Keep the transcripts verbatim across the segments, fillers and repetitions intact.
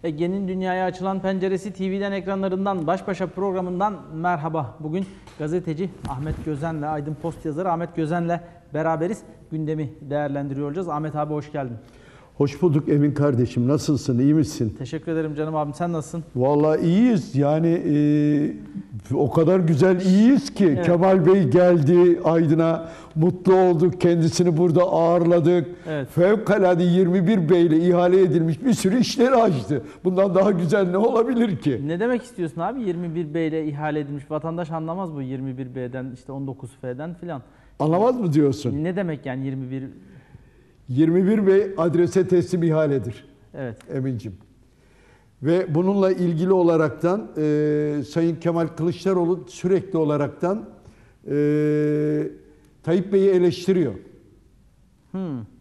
Ege'nin dünyaya açılan penceresi T V'den ekranlarından Baş Başa programından merhaba. Bugün gazeteci Ahmet Gözen'le, Aydın Post yazarı Ahmet Gözen'le beraberiz. Gündemi değerlendiriyor olacağız. Ahmet abi hoş geldin. Hoş bulduk Emin kardeşim. Nasılsın? İyi misin? Teşekkür ederim canım abim. Sen nasılsın? Vallahi iyiyiz. Yani e, o kadar güzel iyiyiz ki Evet. Kemal Bey geldi Aydın'a. Mutlu olduk. Kendisini burada ağırladık. Evet. Fevkalade yirmi bir Bey ile ihale edilmiş bir sürü işleri açtı. Bundan daha güzel ne olabilir ki? Ne demek istiyorsun abi? yirmi bir B ile ihale edilmiş. Vatandaş anlamaz bu yirmi bir B'den işte on dokuz F'den filan. Anlamaz mı diyorsun? Ne demek yani yirmi bir? yirmi bir Bey adrese teslim ihaledir. Evet. Emin'cim. Ve bununla ilgili olaraktan e, Sayın Kemal Kılıçdaroğlu sürekli olaraktan e, Tayyip Bey'i eleştiriyor. Hmm.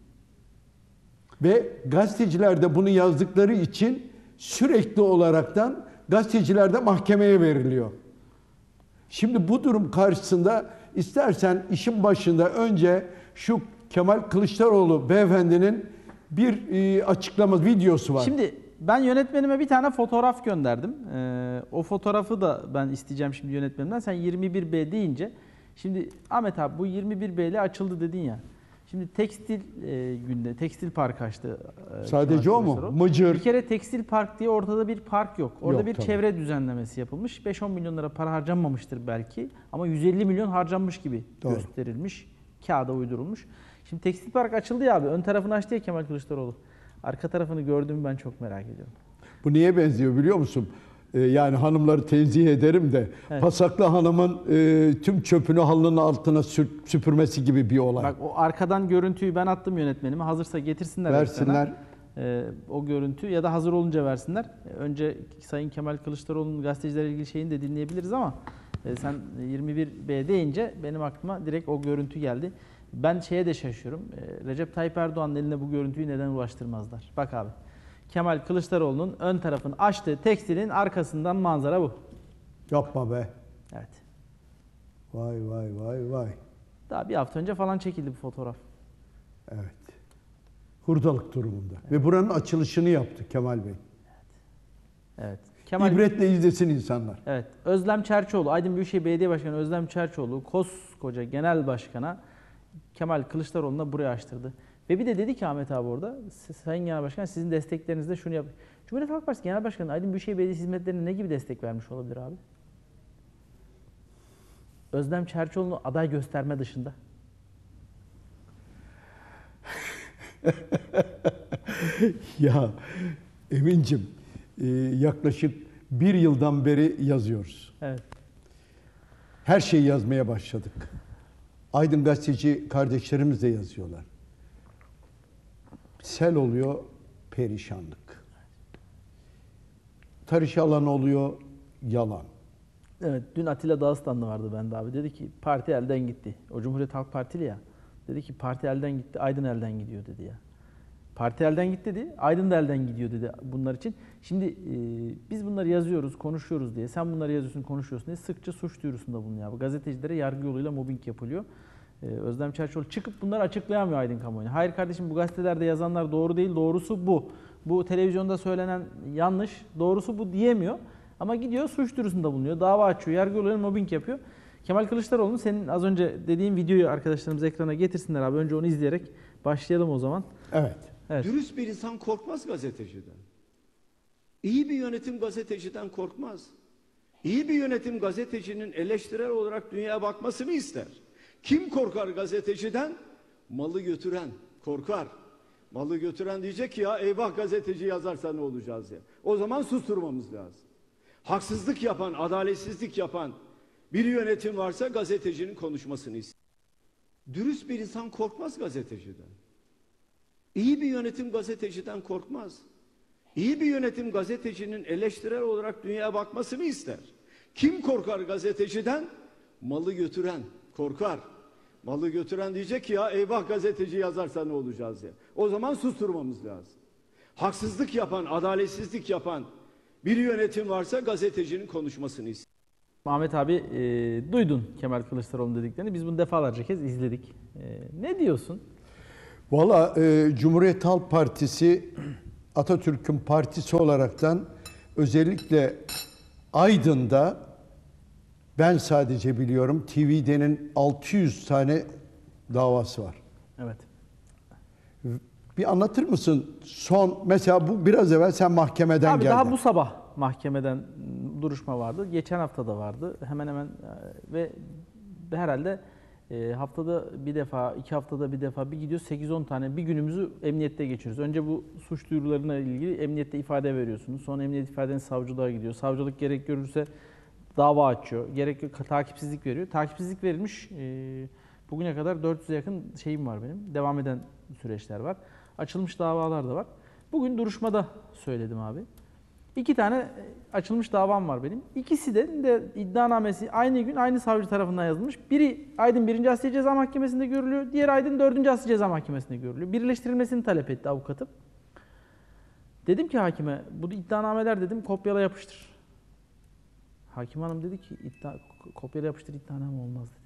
Ve gazeteciler de bunu yazdıkları için sürekli olaraktan gazeteciler de mahkemeye veriliyor. Şimdi bu durum karşısında istersen işin başında önce şu Kemal Kılıçdaroğlu beyefendinin bir e, açıklama videosu var. Şimdi ben yönetmenime bir tane fotoğraf gönderdim. Ee, o fotoğrafı da ben isteyeceğim şimdi yönetmenimden. Sen yirmi bir B deyince, şimdi Ahmet abi bu yirmi bir B ile açıldı dedin ya. Şimdi tekstil e, günde, tekstil park açtı. E, Sadece o mu? Mıcır. Bir kere tekstil park diye ortada bir park yok. Orada Yok, bir tabii. çevre düzenlemesi yapılmış. beş on milyon lira para harcanmamıştır belki. Ama yüz elli milyon harcanmış gibi Doğru. gösterilmiş. Kağıda uydurulmuş. Şimdi tekstil park açıldı ya abi. Ön tarafını açtı ya Kemal Kılıçdaroğlu. Arka tarafını gördüm ben çok merak ediyorum. Bu niye benziyor biliyor musun? Ee, yani hanımları tenzih ederim de Evet. Pasaklı Hanım'ın e, tüm çöpünü halının altına sür- süpürmesi gibi bir olay. Bak o arkadan görüntüyü ben attım yönetmenime. Hazırsa getirsinler. Versinler. ekrana. Ee, o görüntü ya da hazır olunca versinler. Ee, Önce Sayın Kemal Kılıçdaroğlu'nun gazetecilerle ilgili şeyini de dinleyebiliriz ama e, sen yirmi bir B deyince benim aklıma direkt o görüntü geldi. Ben şeye de şaşıyorum. Ee, Recep Tayyip Erdoğan'ın eline bu görüntüyü neden ulaştırmazlar? Bak abi. Kemal Kılıçdaroğlu'nun ön tarafını açtığı tekstilin arkasından manzara bu. Yapma be. Evet. Vay vay vay vay. Daha bir hafta önce falan çekildi bu fotoğraf. Evet. Hurdalık durumunda. Evet. Ve buranın açılışını yaptı Kemal Bey. Evet. Kemal İbretle izlesin insanlar. Evet. Özlem Çerçioğlu, Aydın Büyükşehir Belediye Başkanı Özlem Çerçioğlu, koskoca genel başkana Kemal Kılıçdaroğlu'na buraya açtırdı. Ve bir de dedi ki Ahmet abi orada, Sayın Genel Başkan sizin desteklerinizle şunu yap. Cumhuriyet Halk Partisi Genel Başkanı Aydın Büyükşehir Belediyesi hizmetlerine ne gibi destek vermiş olabilir abi? Özlem Çerçioğlu'nu aday gösterme dışında. Ya Emin'cim e, yaklaşık bir yıldan beri yazıyoruz. Evet. Her şeyi yazmaya başladık. Aydın gazeteci kardeşlerimiz de yazıyorlar. Sel oluyor, perişanlık. Tarış alanı oluyor, yalan. Evet, dün Atilla Dağıstanlı vardı bende abi. Dedi ki parti elden gitti. O Cumhuriyet Halk Partili ya. Dedi ki parti elden gitti, Aydın elden gidiyor dedi ya. Parti elden gitti dedi, Aydın da elden gidiyor dedi bunlar için. Şimdi e, biz bunları yazıyoruz, konuşuyoruz diye, sen bunları yazıyorsun, konuşuyorsun diye sıkça suç duyurusunda bulunuyor. Gazetecilere yargı yoluyla mobbing yapılıyor. Ee, Özlem Çerçioğlu çıkıp bunları açıklayamıyor Aydın kamuoyuna. Hayır kardeşim bu gazetelerde yazanlar doğru değil, doğrusu bu. Bu televizyonda söylenen yanlış, doğrusu bu diyemiyor. Ama gidiyor suç duyurusunda bulunuyor, dava açıyor, yargı yoluyla mobbing yapıyor. Kemal Kılıçdaroğlu'nun senin az önce dediğin videoyu arkadaşlarımız ekrana getirsinler abi. Önce onu izleyerek başlayalım o zaman. Evet. Evet. Dürüst bir insan korkmaz gazeteciden. İyi bir yönetim gazeteciden korkmaz. İyi bir yönetim gazetecinin eleştirel olarak dünyaya bakmasını ister. Kim korkar gazeteciden? Malı götüren korkar. Malı götüren diyecek ki ya eyvah gazeteci yazarsa ne olacağız ya. O zaman susturmamız lazım. Haksızlık yapan, adaletsizlik yapan bir yönetim varsa gazetecinin konuşmasını ister. Dürüst bir insan korkmaz gazeteciden. İyi bir yönetim gazeteciden korkmaz. İyi bir yönetim gazetecinin eleştirel olarak dünyaya bakmasını ister. Kim korkar gazeteciden? Malı götüren korkar. Malı götüren diyecek ki ya eyvah gazeteci yazarsa ne olacağız ya. O zaman susturmamız lazım. Haksızlık yapan, adaletsizlik yapan bir yönetim varsa gazetecinin konuşmasını ister. Ahmet abi e, duydun Kemal Kılıçdaroğlu dediklerini. Biz bunu defalarca kez izledik. E, ne diyorsun? Valla e, Cumhuriyet Halk Partisi Atatürk'ün partisi olaraktan özellikle Aydın'da ben sadece biliyorum T V'denin altı yüz tane davası var. Evet. Bir anlatır mısın? Son mesela bu biraz evvel sen mahkemeden Abi geldin. daha bu sabah mahkemeden duruşma vardı. Geçen hafta da vardı. Hemen hemen ve herhalde haftada bir defa, iki haftada bir defa bir gidiyor sekiz on tane bir günümüzü emniyette geçiriyoruz. Önce bu suç duyurularına ilgili emniyette ifade veriyorsunuz. Sonra emniyet ifadeniz savcılığa gidiyor. Savcılık gerek görürse dava açıyor. Gerek yok takipsizlik veriyor. Takipsizlik verilmiş. Bugüne kadar dört yüze yakın şeyim var benim. Devam eden süreçler var. Açılmış davalar da var. Bugün duruşmada söyledim abi. İki tane açılmış davam var benim. İkisi de, de iddianamesi aynı gün aynı savcı tarafından yazılmış. Biri Aydın birinci Asliye Ceza Mahkemesi'nde görülüyor. Diğeri Aydın dördüncü Asliye Ceza Mahkemesi'nde görülüyor. Birleştirilmesini talep etti avukatım. Dedim ki hakime, bu iddianameler dedim kopyala yapıştır. Hakim hanım dedi ki iddia, kopyala yapıştır iddianame olmaz dedi.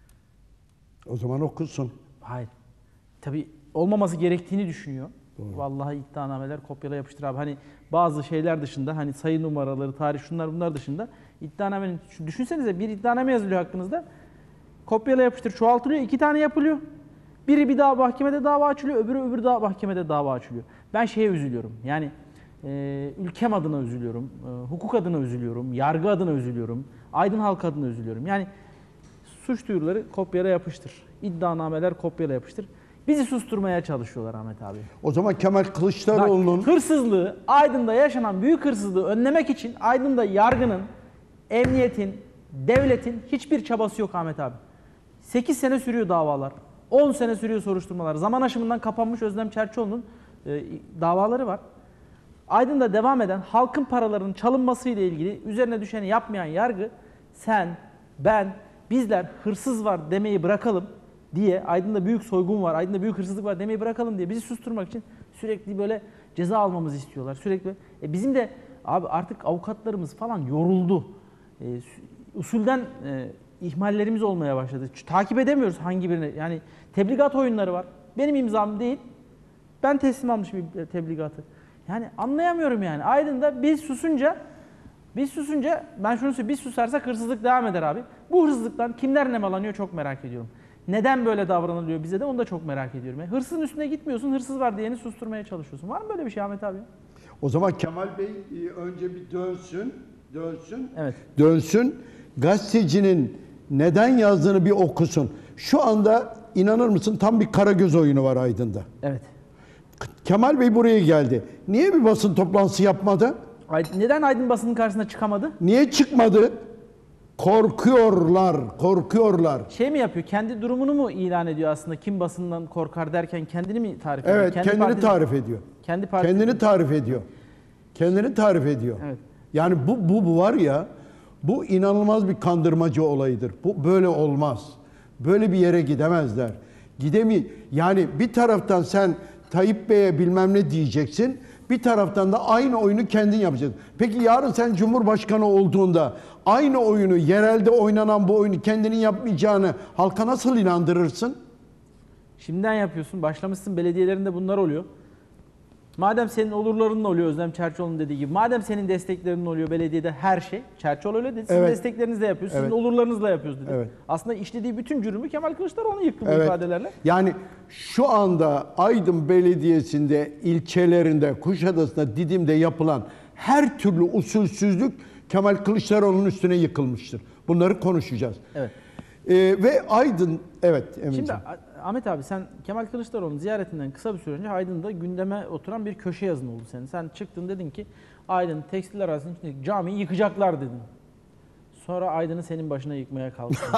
O zaman okusun. Hayır. Tabii olmaması gerektiğini düşünüyor. Doğru. Vallahi iddianameler kopyala yapıştır abi. Hani bazı şeyler dışında hani sayı numaraları, tarih şunlar bunlar dışında iddianamenin düşünsenize bir iddianame yazılıyor hakkınızda. Kopyala yapıştır çoğaltılıyor. iki tane yapılıyor. Biri bir daha mahkemede dava açılıyor, öbürü öbür daha mahkemede dava açılıyor. Ben şeye üzülüyorum. Yani e, ülkem adına üzülüyorum, e, hukuk adına üzülüyorum, yargı adına üzülüyorum, Aydın halkı adına üzülüyorum. Yani suç duyuruları kopyala yapıştır. İddianameler kopyala yapıştır. Bizi susturmaya çalışıyorlar Ahmet abi. O zaman Kemal Kılıçdaroğlu'nun... Bak, hırsızlığı, Aydın'da yaşanan büyük hırsızlığı önlemek için Aydın'da yargının, emniyetin, devletin hiçbir çabası yok Ahmet abi. sekiz sene sürüyor davalar. on sene sürüyor soruşturmalar. Zaman aşımından kapanmış Özlem Çerçioğlu'nun e, davaları var. Aydın'da devam eden halkın paralarının çalınmasıyla ilgili üzerine düşeni yapmayan yargı, sen, ben, bizler hırsız var demeyi bırakalım diye, Aydın'da büyük soygun var, Aydın'da büyük hırsızlık var demeyi bırakalım diye bizi susturmak için sürekli böyle ceza almamızı istiyorlar. Sürekli. E bizim de abi artık avukatlarımız falan yoruldu. E, usulden e, ihmallerimiz olmaya başladı. Takip edemiyoruz hangi birini. Yani tebligat oyunları var. Benim imzam değil. Ben teslim almışım bir tebligatı. Yani anlayamıyorum yani. Aydın'da biz susunca biz susunca ben şunu söyleyeyim. Biz susarsak hırsızlık devam eder abi. Bu hırsızlıktan kimler nemalanıyor çok merak ediyorum. Neden böyle davranılıyor bize de onu da çok merak ediyorum. Yani hırsızın üstüne gitmiyorsun, hırsız var diyeni susturmaya çalışıyorsun. Var mı böyle bir şey Ahmet abi? O zaman Kemal Bey önce bir dönsün, dönsün, evet. dönsün. Gazetecinin neden yazdığını bir okusun. Şu anda inanır mısın tam bir Karagöz oyunu var Aydın'da. Evet. Kemal Bey buraya geldi. Niye bir basın toplantısı yapmadı? Neden Aydın basının karşısına çıkamadı? Niye çıkmadı? Korkuyorlar, korkuyorlar. Şey mi yapıyor, kendi durumunu mu ilan ediyor aslında? Kim basından korkar derken kendini mi tarif ediyor? Evet, kendi kendini partisi, tarif ediyor. Kendi partisi. Kendini tarif ediyor. Kendini tarif ediyor. Evet. Yani bu, bu, bu var ya, bu inanılmaz bir kandırmacı olayıdır. Bu böyle olmaz. Böyle bir yere gidemezler. Gidemi yani bir taraftan sen Tayyip Bey'e bilmem ne diyeceksin. Bir taraftan da aynı oyunu kendin yapacaksın. Peki yarın sen Cumhurbaşkanı olduğunda aynı oyunu, yerelde oynanan bu oyunu kendinin yapmayacağını halka nasıl inandırırsın? Şimdiden yapıyorsun. Başlamışsın, belediyelerinde bunlar oluyor. Madem senin olurlarınla oluyor Özlem Çerçioğlu'nun dediği gibi. Madem senin desteklerinle oluyor belediyede her şey. Çerçioğlu öyle dedi. Sizin Evet. desteklerinizle yapıyoruz. Sizin Evet. olurlarınızla yapıyoruz dedi. Evet. Aslında işlediği bütün cürümü Kemal Kılıçdaroğlu yıktı bu Evet. ifadelerle. Yani şu anda Aydın Belediyesi'nde, ilçelerinde, Kuşadası'nda, Didim'de yapılan her türlü usulsüzlük Kemal Kılıçdaroğlu'nun üstüne yıkılmıştır. Bunları konuşacağız. Evet. Ee, ve Aydın, evet Emin'ciğim. Şimdi Ahmet abi sen Kemal Kılıçdaroğlu'nun ziyaretinden kısa bir süre önce Aydın'da gündeme oturan bir köşe yazın oldu senin. Sen çıktın dedin ki Aydın tekstil arazisinin içindeki camiyi yıkacaklar dedin. Sonra Aydın'ı senin başına yıkmaya kalktın.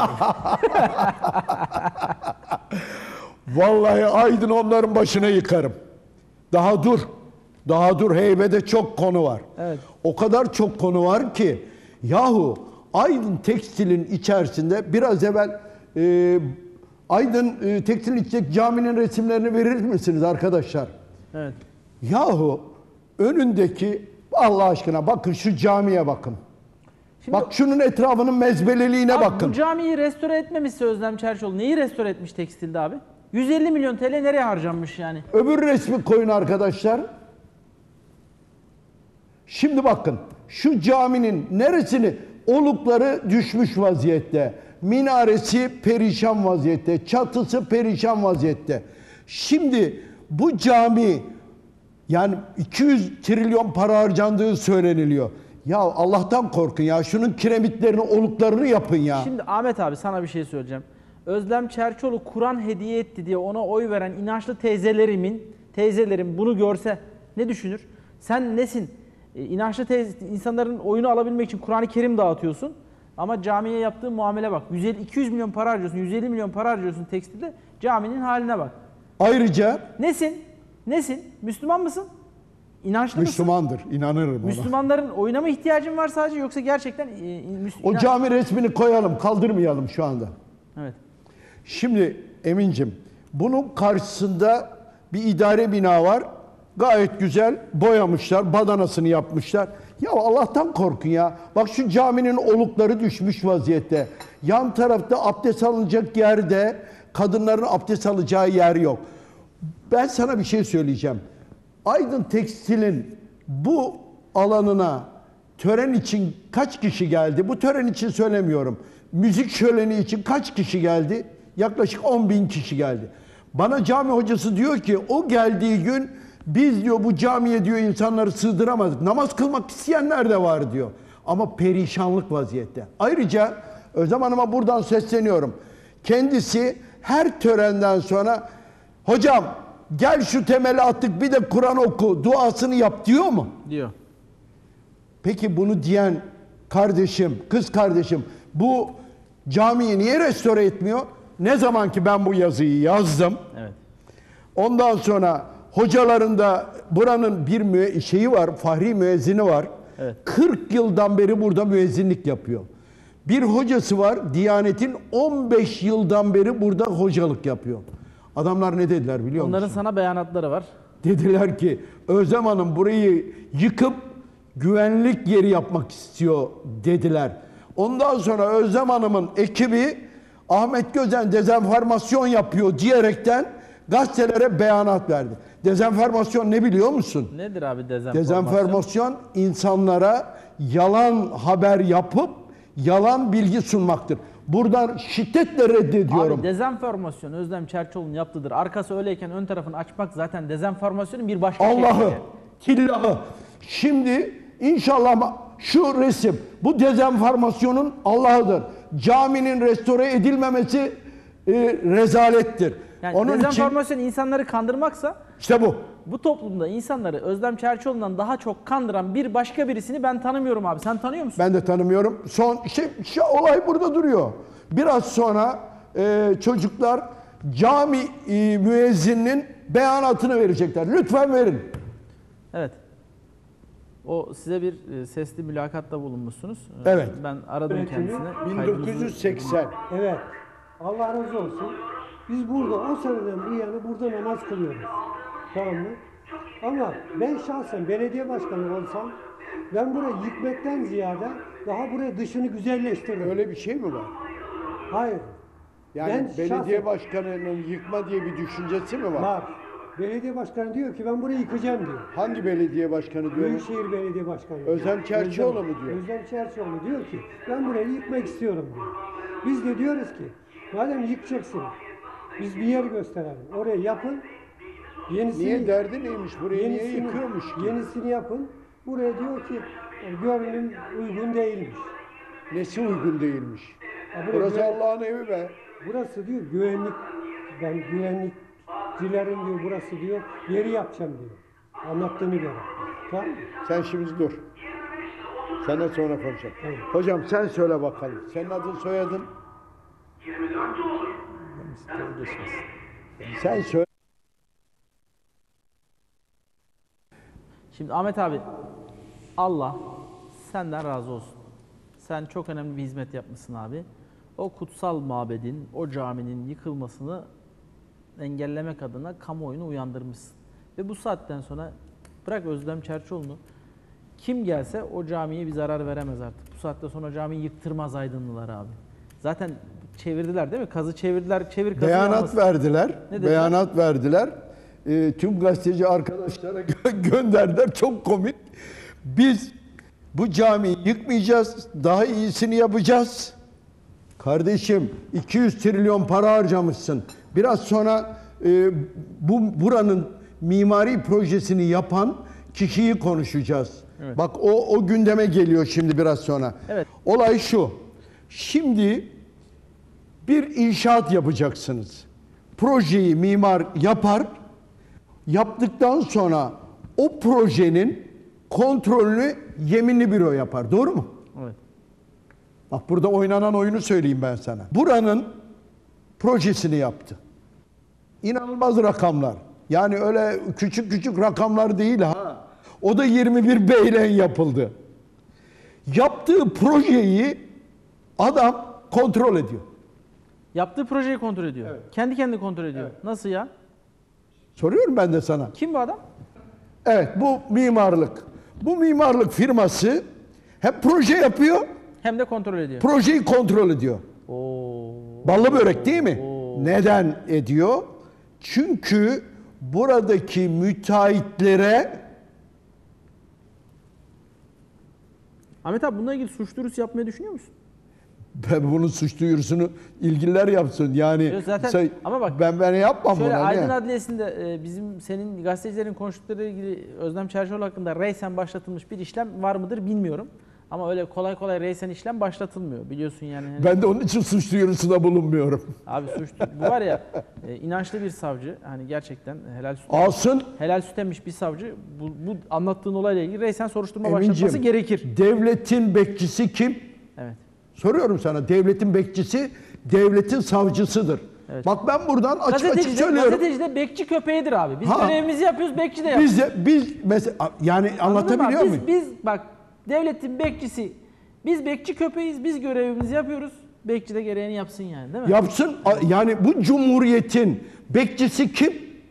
Vallahi Aydın onların başına yıkarım. Daha dur. Daha dur. Heybede çok konu var. Evet. O kadar çok konu var ki yahu Aydın Tekstil'in içerisinde biraz evvel e, Aydın e, Tekstil'in içindeki caminin resimlerini verir misiniz arkadaşlar? Evet. Yahu önündeki Allah aşkına bakın şu camiye bakın. Şimdi, bak şunun etrafının mezbeleliğine abi, bakın. Bu camiyi restore etmemişse Özlem Çerçioğlu neyi restore etmiş tekstilde abi? yüz elli milyon T L nereye harcanmış yani? Öbür resmi koyun arkadaşlar. Şimdi bakın şu caminin neresini olukları düşmüş vaziyette. Minaresi perişan vaziyette. Çatısı perişan vaziyette. Şimdi bu cami yani iki yüz trilyon para harcandığı söyleniliyor. Ya Allah'tan korkun ya. Şunun kiremitlerini, oluklarını yapın ya. Şimdi Ahmet abi sana bir şey söyleyeceğim. Özlem Çerçioğlu Kur'an hediye etti diye ona oy veren inançlı teyzelerimin, teyzelerim bunu görse ne düşünür? Sen nesin? E, inançlı teyze, insanların oyunu alabilmek için Kur'an-ı Kerim dağıtıyorsun. Ama camiye yaptığın muamele bak. yüz elli, iki yüz milyon para harcıyorsun, yüz elli milyon para harcıyorsun tekstilde. Caminin haline bak. Ayrıca Nesin? Nesin? Müslüman mısın? İnançlı mısın? Müslümandır. İnanırım ona. Müslümanların oyuna mı ihtiyacın var sadece yoksa gerçekten e, Müs- O inan- cami resmini koyalım, kaldırmayalım şu anda. Evet. Şimdi Emin'cim, bunun karşısında bir idare bina var. Gayet güzel boyamışlar, badanasını yapmışlar. Ya Allah'tan korkun ya. Bak şu caminin olukları düşmüş vaziyette. Yan tarafta abdest alınacak yerde kadınların abdest alacağı yer yok. Ben sana bir şey söyleyeceğim. Aydın Tekstil'in bu alanına tören için kaç kişi geldi? Bu tören için söylemiyorum. Müzik şöleni için kaç kişi geldi? Yaklaşık on bin kişi geldi. Bana cami hocası diyor ki o geldiği gün biz diyor bu camiye diyor insanları sığdıramadık. Namaz kılmak isteyenler de var diyor. Ama perişanlık vaziyette. Ayrıca Özlem Hanım'a buradan sesleniyorum. Kendisi her törenden sonra hocam gel şu temeli attık bir de Kur'an oku duasını yap diyor mu? Diyor. Peki bunu diyen kardeşim, kız kardeşim bu camiyi niye restore etmiyor? Ne zaman ki ben bu yazıyı yazdım. Evet. Ondan sonra hocalarında buranın bir müe- şeyi var, fahri müezzini var. Evet. kırk yıldan beri burada müezzinlik yapıyor. Bir hocası var, Diyanet'in on beş yıldan beri burada hocalık yapıyor. Adamlar ne dediler biliyor Onların musun? sana beyanatları var. Dediler ki Özlem Hanım burayı yıkıp güvenlik yeri yapmak istiyor dediler. Ondan sonra Özlem Hanım'ın ekibi Ahmet Gözen dezenformasyon yapıyor diyerekten gazetelere beyanat verdi. Dezenformasyon ne biliyor musun? Nedir abi dezenformasyon? Dezenformasyon insanlara yalan haber yapıp yalan bilgi sunmaktır. Buradan şiddetle reddediyorum. Abi dezenformasyon Özlem Çerçioğlu'nun yaptığıdır. Arkası öyleyken ön tarafını açmak zaten dezenformasyonun bir başka Allah'ı, şekli. tillahı. Şimdi inşallah şu resim bu dezenformasyonun Allah'ıdır. Caminin restore edilmemesi e, rezalettir. Yani Onun için dezenformasyon insanları kandırmaksa işte bu. bu toplumda insanları Özlem Çerçioğlu'ndan daha çok kandıran bir başka birisini ben tanımıyorum abi. Sen tanıyor musun? Ben de tanımıyorum. Son şey, şey olay burada duruyor. Biraz sonra e, çocuklar cami e, müezzininin beyanatını verecekler. Lütfen verin. Evet. O size bir e, sesli mülakatta bulunmuşsunuz. E, Evet. Ben aradım Öğretimi, kendisine. bin dokuz yüz seksen. Evet. Allah razı olsun. Biz burada o seneden bu yana burada namaz kılıyoruz. Tamam mı? Ama ben şahsen belediye başkanı olsam ben burayı yıkmaktan ziyade daha buraya dışını güzelleştiririm. Öyle bir şey mi var? Hayır. Yani Ben belediye şahsen- başkanının yıkma diye bir düşüncesi mi var? Var. Belediye başkanı diyor ki ben burayı yıkacağım diyor. Hangi belediye başkanı diyor? Büyükşehir Belediye Başkanı. Özlem Çerçioğlu mu diyor? Özlem Çerçioğlu diyor ki ben burayı yıkmak istiyorum diyor. Biz de diyoruz ki madem yıkacaksın biz bir yer gösterelim. Oraya yapın. Yenisini, Niye derdi neymiş? Burayı niye yenisini- yıkıyormuş ki? Yenisini yapın. Buraya diyor ki yani görünüm uygun değilmiş. Nesi uygun değilmiş? Ha, buraya Burası güven- Allah'ın evi be. Burası diyor güvenlik ben güvenlikçilerin diyor burası diyor yeri yapacağım diyor. Anlattığını göre. Tamam mı? Sen şimdi dur. Senden sonra konuşalım. Tamam. Hocam sen söyle bakalım. Senin adın soyadın? Sen söyle. Şimdi Ahmet abi Allah senden razı olsun. Sen çok önemli bir hizmet yapmışsın abi. O kutsal mabedin, o caminin yıkılmasını engellemek adına kamuoyunu uyandırmışsın. Ve bu saatten sonra bırak Özlem Çerçioğlu'nu kim gelse o camiye bir zarar veremez artık. Bu saatten sonra camiyi yıktırmaz Aydınlılar abi. Zaten çevirdiler değil mi? Kazı çevirdiler, çevir kazı Beyanat yanmasın. verdiler. Ne dediler? Beyanat verdiler. Ee, tüm gazeteci arkadaşlara gö- gönderdiler. Çok komik. Biz bu camiyi yıkmayacağız, daha iyisini yapacağız. Kardeşim iki yüz trilyon para harcamışsın. Biraz sonra e, bu buranın mimari projesini yapan kişiyi konuşacağız. Evet. Bak o o gündeme geliyor şimdi biraz sonra. Evet. Olay şu. Şimdi bir inşaat yapacaksınız. Projeyi mimar yapar. Yaptıktan sonra o projenin kontrolünü yeminli büro yapar. Doğru mu? Evet. Bak burada oynanan oyunu söyleyeyim ben sana. Buranın projesini yaptı. İnanılmaz rakamlar. Yani öyle küçük küçük rakamlar değil ha. O da yirmi bir B ile yapıldı. Yaptığı projeyi adam kontrol ediyor. Yaptığı projeyi kontrol ediyor. Evet. Kendi kendini kontrol ediyor. Nasıl ya? Soruyorum ben de sana. Kim bu adam? Evet bu mimarlık. Bu mimarlık firması hem proje yapıyor, Hem de kontrol ediyor. projeyi kontrol ediyor. Oo. Ballı börek değil mi? Oo. Neden ediyor? Çünkü buradaki müteahhitlere Ahmet abi bununla ilgili suç duyurusu yapmayı düşünüyor musun? ben bunun suç duyurusunu ilgililer yapsın. Yani Yok zaten- say- ama bak, ben ben yapmam Şöyle buna. Aydın ne? Adliyesi'nde e, bizim senin gazetecilerin konuştukları ilgili Özlem Çerçioğlu hakkında reysen başlatılmış bir işlem var mıdır bilmiyorum. Ama öyle kolay kolay reysen işlem başlatılmıyor biliyorsun yani. Hani- Ben de onun için suç duyurusunda bulunmuyorum. Abi suç bu var ya e, inançlı bir savcı hani gerçekten helal süt Alsın. helal süt emmiş bir savcı bu, bu anlattığın olayla ilgili reysen soruşturma Eminciğim, başlatması gerekir. Devletin bekçisi kim? Evet. Soruyorum sana. Devletin bekçisi devletin savcısıdır. Evet. Bak ben buradan açık açık Gazeteci de, söylüyorum. gazeteci de bekçi köpeğidir abi. Biz Ha. görevimizi yapıyoruz, bekçi de yapıyor. Biz de biz mesela yani Anladın mı anlatabiliyor abi? muyum? Biz, biz bak devletin bekçisi, biz bekçi köpeğiz, biz görevimizi yapıyoruz. Bekçi de gereğini yapsın yani değil mi? Yapsın. A- Yani bu cumhuriyetin bekçisi kim?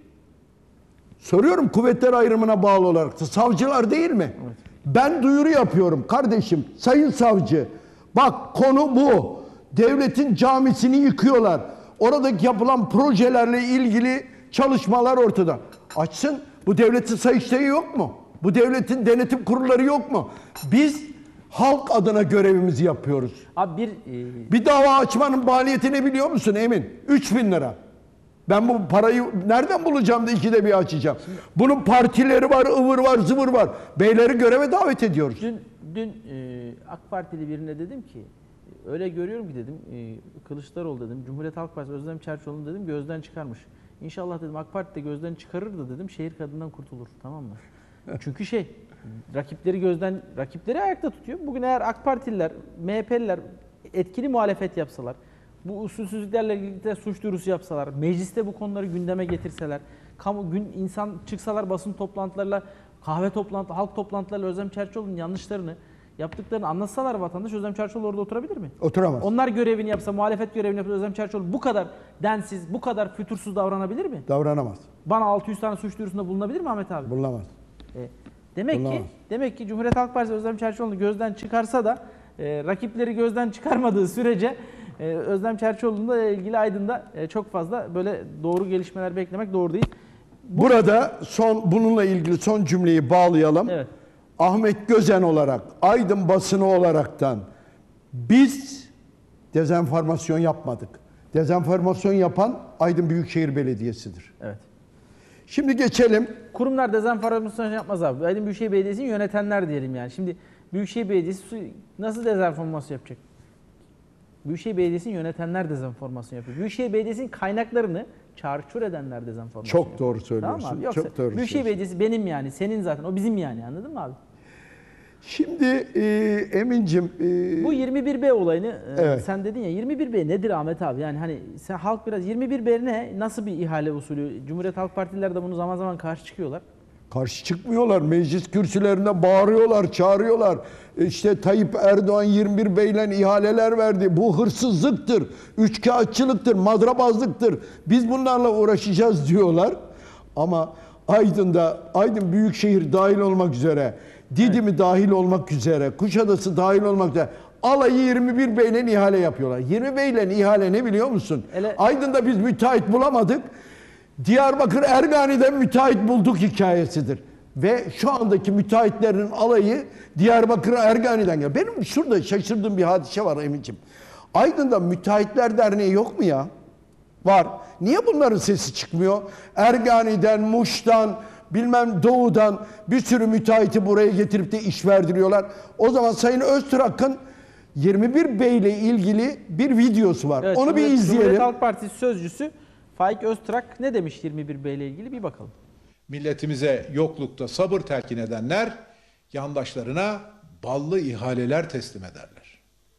Soruyorum kuvvetler ayrımına bağlı olarak da. Savcılar değil mi? Evet. Ben duyuru yapıyorum kardeşim, sayın savcı. Bak konu bu. Devletin camisini yıkıyorlar. Oradaki yapılan projelerle ilgili çalışmalar ortada. Açsın. Bu devletin sayıştayı yok mu? Bu devletin denetim kurulları yok mu? Biz halk adına görevimizi yapıyoruz. Abi bir e, Bir dava açmanın maliyeti ne biliyor musun Emin? üç bin lira. Ben bu parayı nereden bulacağım da ikide bir açacağım. Bunun partileri var, ıvır var, zıvır var. Beyleri göreve davet ediyoruz. dün dün e, AK Partili birine dedim ki öyle görüyorum ki dedim e, Kılıçdaroğlu dedim Cumhuriyet Halk Partisi Özlem Çerçioğlu'nu dedim gözden çıkarmış. İnşallah dedim AK Parti de gözden çıkarır da dedim şehir kadından kurtulur tamam mı? Çünkü şey rakipleri gözden rakipleri ayakta tutuyor. Bugün eğer AK Partililer, M H P'liler etkili muhalefet yapsalar, bu usulsüzlüklerle ilgili de suç duyurusu yapsalar, mecliste bu konuları gündeme getirseler, kamu gün insan çıksalar basın toplantılarıyla, kahve toplantı, halk toplantılarıyla Özlem Çerçioğlu'nun yanlışlarını yaptıklarını anlatsalar vatandaş Özlem Çerçioğlu orada oturabilir mi? Oturamaz. Onlar görevini yapsa, muhalefet görevini yapsa Özlem Çerçioğlu bu kadar densiz, bu kadar fütursuz davranabilir mi? Davranamaz. Bana altı yüz tane suç duyurusunda bulunabilir mi Ahmet abi? Bulunamaz. E, demek Bulunamaz. ki demek ki Cumhuriyet Halk Partisi Özlem Çerçioğlu'nu gözden çıkarsa da e, rakipleri gözden çıkarmadığı sürece e, Özlem Çerçioğlu'nunla ilgili Aydın'da e, çok fazla böyle doğru gelişmeler beklemek doğru değil. Burada son bununla ilgili son cümleyi bağlayalım. Evet. Ahmet Gözen olarak, Aydın basını olaraktan biz dezenformasyon yapmadık. Dezenformasyon yapan Aydın Büyükşehir Belediyesi'dir. Evet. Şimdi geçelim. Kurumlar dezenformasyon yapmaz abi. Aydın Büyükşehir Belediyesi'ni yönetenler diyelim yani. Şimdi Büyükşehir Belediyesi nasıl dezenformasyon yapacak? Büyükşehir Belediyesi'ni yönetenler dezenformasyon yapıyor. Büyükşehir Belediyesi'nin kaynaklarını çarçur edenler dezenformasyon Çok yapıyor. doğru söylüyorsun. Tamam mı abi? Yoksa Çok doğru Büyükşehir söylüyorsun. Belediyesi benim yani, senin zaten. O bizim yani anladın mı abi? Şimdi e, Emin'cim e, Bu yirmi bir B olayını e, Evet. sen dedin ya yirmi bir B nedir Ahmet abi? Yani hani sen halk biraz yirmi bir B ne? Nasıl bir ihale usulü? Cumhuriyet Halk Partililer de bunu zaman zaman karşı çıkıyorlar. karşı çıkmıyorlar. Meclis kürsülerinde bağırıyorlar, çağırıyorlar. İşte Tayyip Erdoğan yirmi bir beyle ihaleler verdi. Bu hırsızlıktır, üçkağıtçılıktır, madrabazlıktır. Biz bunlarla uğraşacağız diyorlar. Ama Aydın'da, Aydın Büyükşehir dahil olmak üzere, Didim'i evet. dahil olmak üzere, Kuşadası dahil olmak üzere alayı yirmi bir beyle ihale yapıyorlar. yirmi beyle ihale ne biliyor musun? Ele... Aydın'da biz müteahhit bulamadık. Diyarbakır Ergani'den müteahhit bulduk hikayesidir. Ve şu andaki müteahhitlerin alayı Diyarbakır Ergani'den geliyor. Benim şurada şaşırdığım bir hadise var Emin'ciğim. Aydın'da Müteahhitler Derneği yok mu ya? Var. Niye bunların sesi çıkmıyor? Ergani'den, Muş'tan, bilmem Doğu'dan bir sürü müteahhiti buraya getirip de iş verdiriyorlar. O zaman Sayın Öztrak'ın yirmi bir Bey ile ilgili bir videosu var. Evet, Onu bir Cumhuriyet- izleyelim. Cumhuriyet Halk Partisi sözcüsü Faik Öztrak ne demiş yirmi bir Bey ile ilgili bir bakalım. Milletimize yoklukta sabır telkin edenler yandaşlarına ballı ihaleler teslim ederler.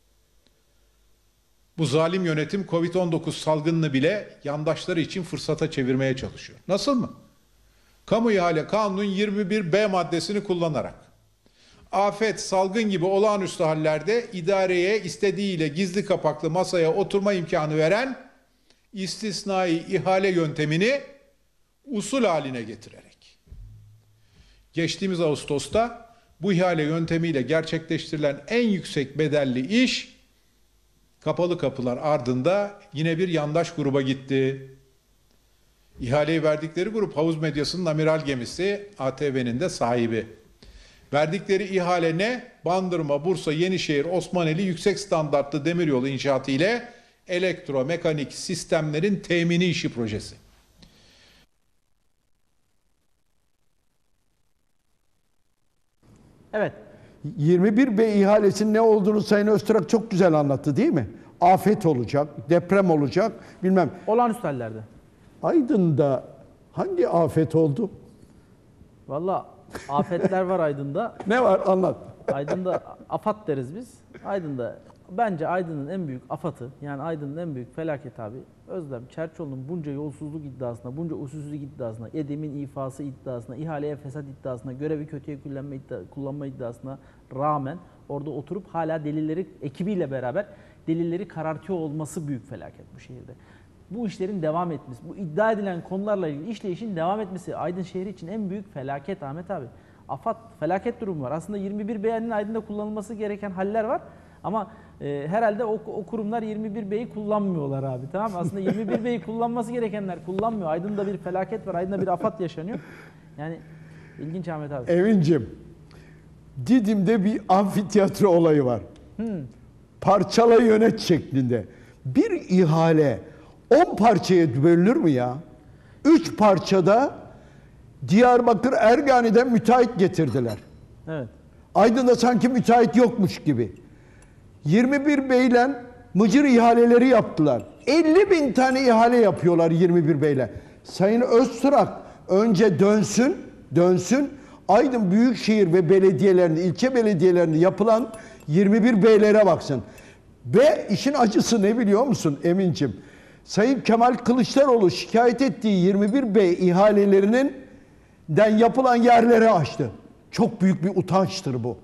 Bu zalim yönetim kovid on dokuz salgınını bile yandaşları için fırsata çevirmeye çalışıyor. Nasıl mı? Kamu ihale kanunun yirmi bir B maddesini kullanarak afet, salgın gibi olağanüstü hallerde idareye istediğiyle gizli kapaklı masaya oturma imkanı veren istisnai ihale yöntemini usul haline getirerek. Geçtiğimiz Ağustos'ta bu ihale yöntemiyle gerçekleştirilen en yüksek bedelli iş kapalı kapılar ardında yine bir yandaş gruba gitti. İhaleyi verdikleri grup havuz medyasının amiral gemisi A T V'nin de sahibi. Verdikleri ihale ne? Bandırma, Bursa, Yenişehir, Osmaneli yüksek standartlı demiryolu inşaatı ile elektromekanik sistemlerin temini işi projesi. Evet. yirmi bir Bey ihalesinin ne olduğunu Sayın Öztürk çok güzel anlattı değil mi? Afet olacak, deprem olacak, bilmem. Olağanüstü hallerde. Aydın'da hangi afet oldu? Valla afetler var Aydın'da. Ne var anlat. Aydın'da afat deriz biz. Aydın'da bence Aydın'ın en büyük afatı, yani Aydın'ın en büyük felaket abi, Özlem Çerçoğlu'nun bunca yolsuzluk iddiasına, bunca usulsüzlük iddiasına, Edim'in ifası iddiasına, ihaleye fesat iddiasına, görevi kötüye kullanma, iddia, kullanma iddiasına rağmen orada oturup hala delilleri ekibiyle beraber delilleri karartıyor olması büyük felaket bu şehirde. Bu işlerin devam etmesi, bu iddia edilen konularla ilgili işleyişin devam etmesi Aydın şehri için en büyük felaket Ahmet abi. Afat, felaket durumu var. Aslında yirmi bir B'nin Aydın'da kullanılması gereken haller var. Ama e, herhalde o, o kurumlar yirmi bir B'yi kullanmıyorlar abi, tamam mı? Aslında yirmi bir B'yi kullanması gerekenler kullanmıyor. Aydın'da bir felaket var, Aydın'da bir afat yaşanıyor. Yani ilginç Ahmet abi. Emin'cim, Didim'de bir amfiteyatro olayı var. Hmm. Parçala yönet şeklinde. Bir ihale on parçaya bölünür mü ya? Üç parçada Diyarbakır Ergani'den müteahhit getirdiler. Evet. Aydın'da sanki müteahhit yokmuş gibi. yirmi bir Bey'le mıcır ihaleleri yaptılar. elli bin tane ihale yapıyorlar yirmi bir Bey'le. Sayın Öztürk önce dönsün, dönsün. Aydın Büyükşehir ve belediyelerinde, ilçe belediyelerinde yapılan yirmi bir B'lere baksın. Ve işin acısı ne biliyor musun Emin'ciğim? Sayın Kemal Kılıçdaroğlu şikayet ettiği yirmi bir Bey ihalelerinin den yapılan yerleri açtı. Çok büyük bir utançtır bu.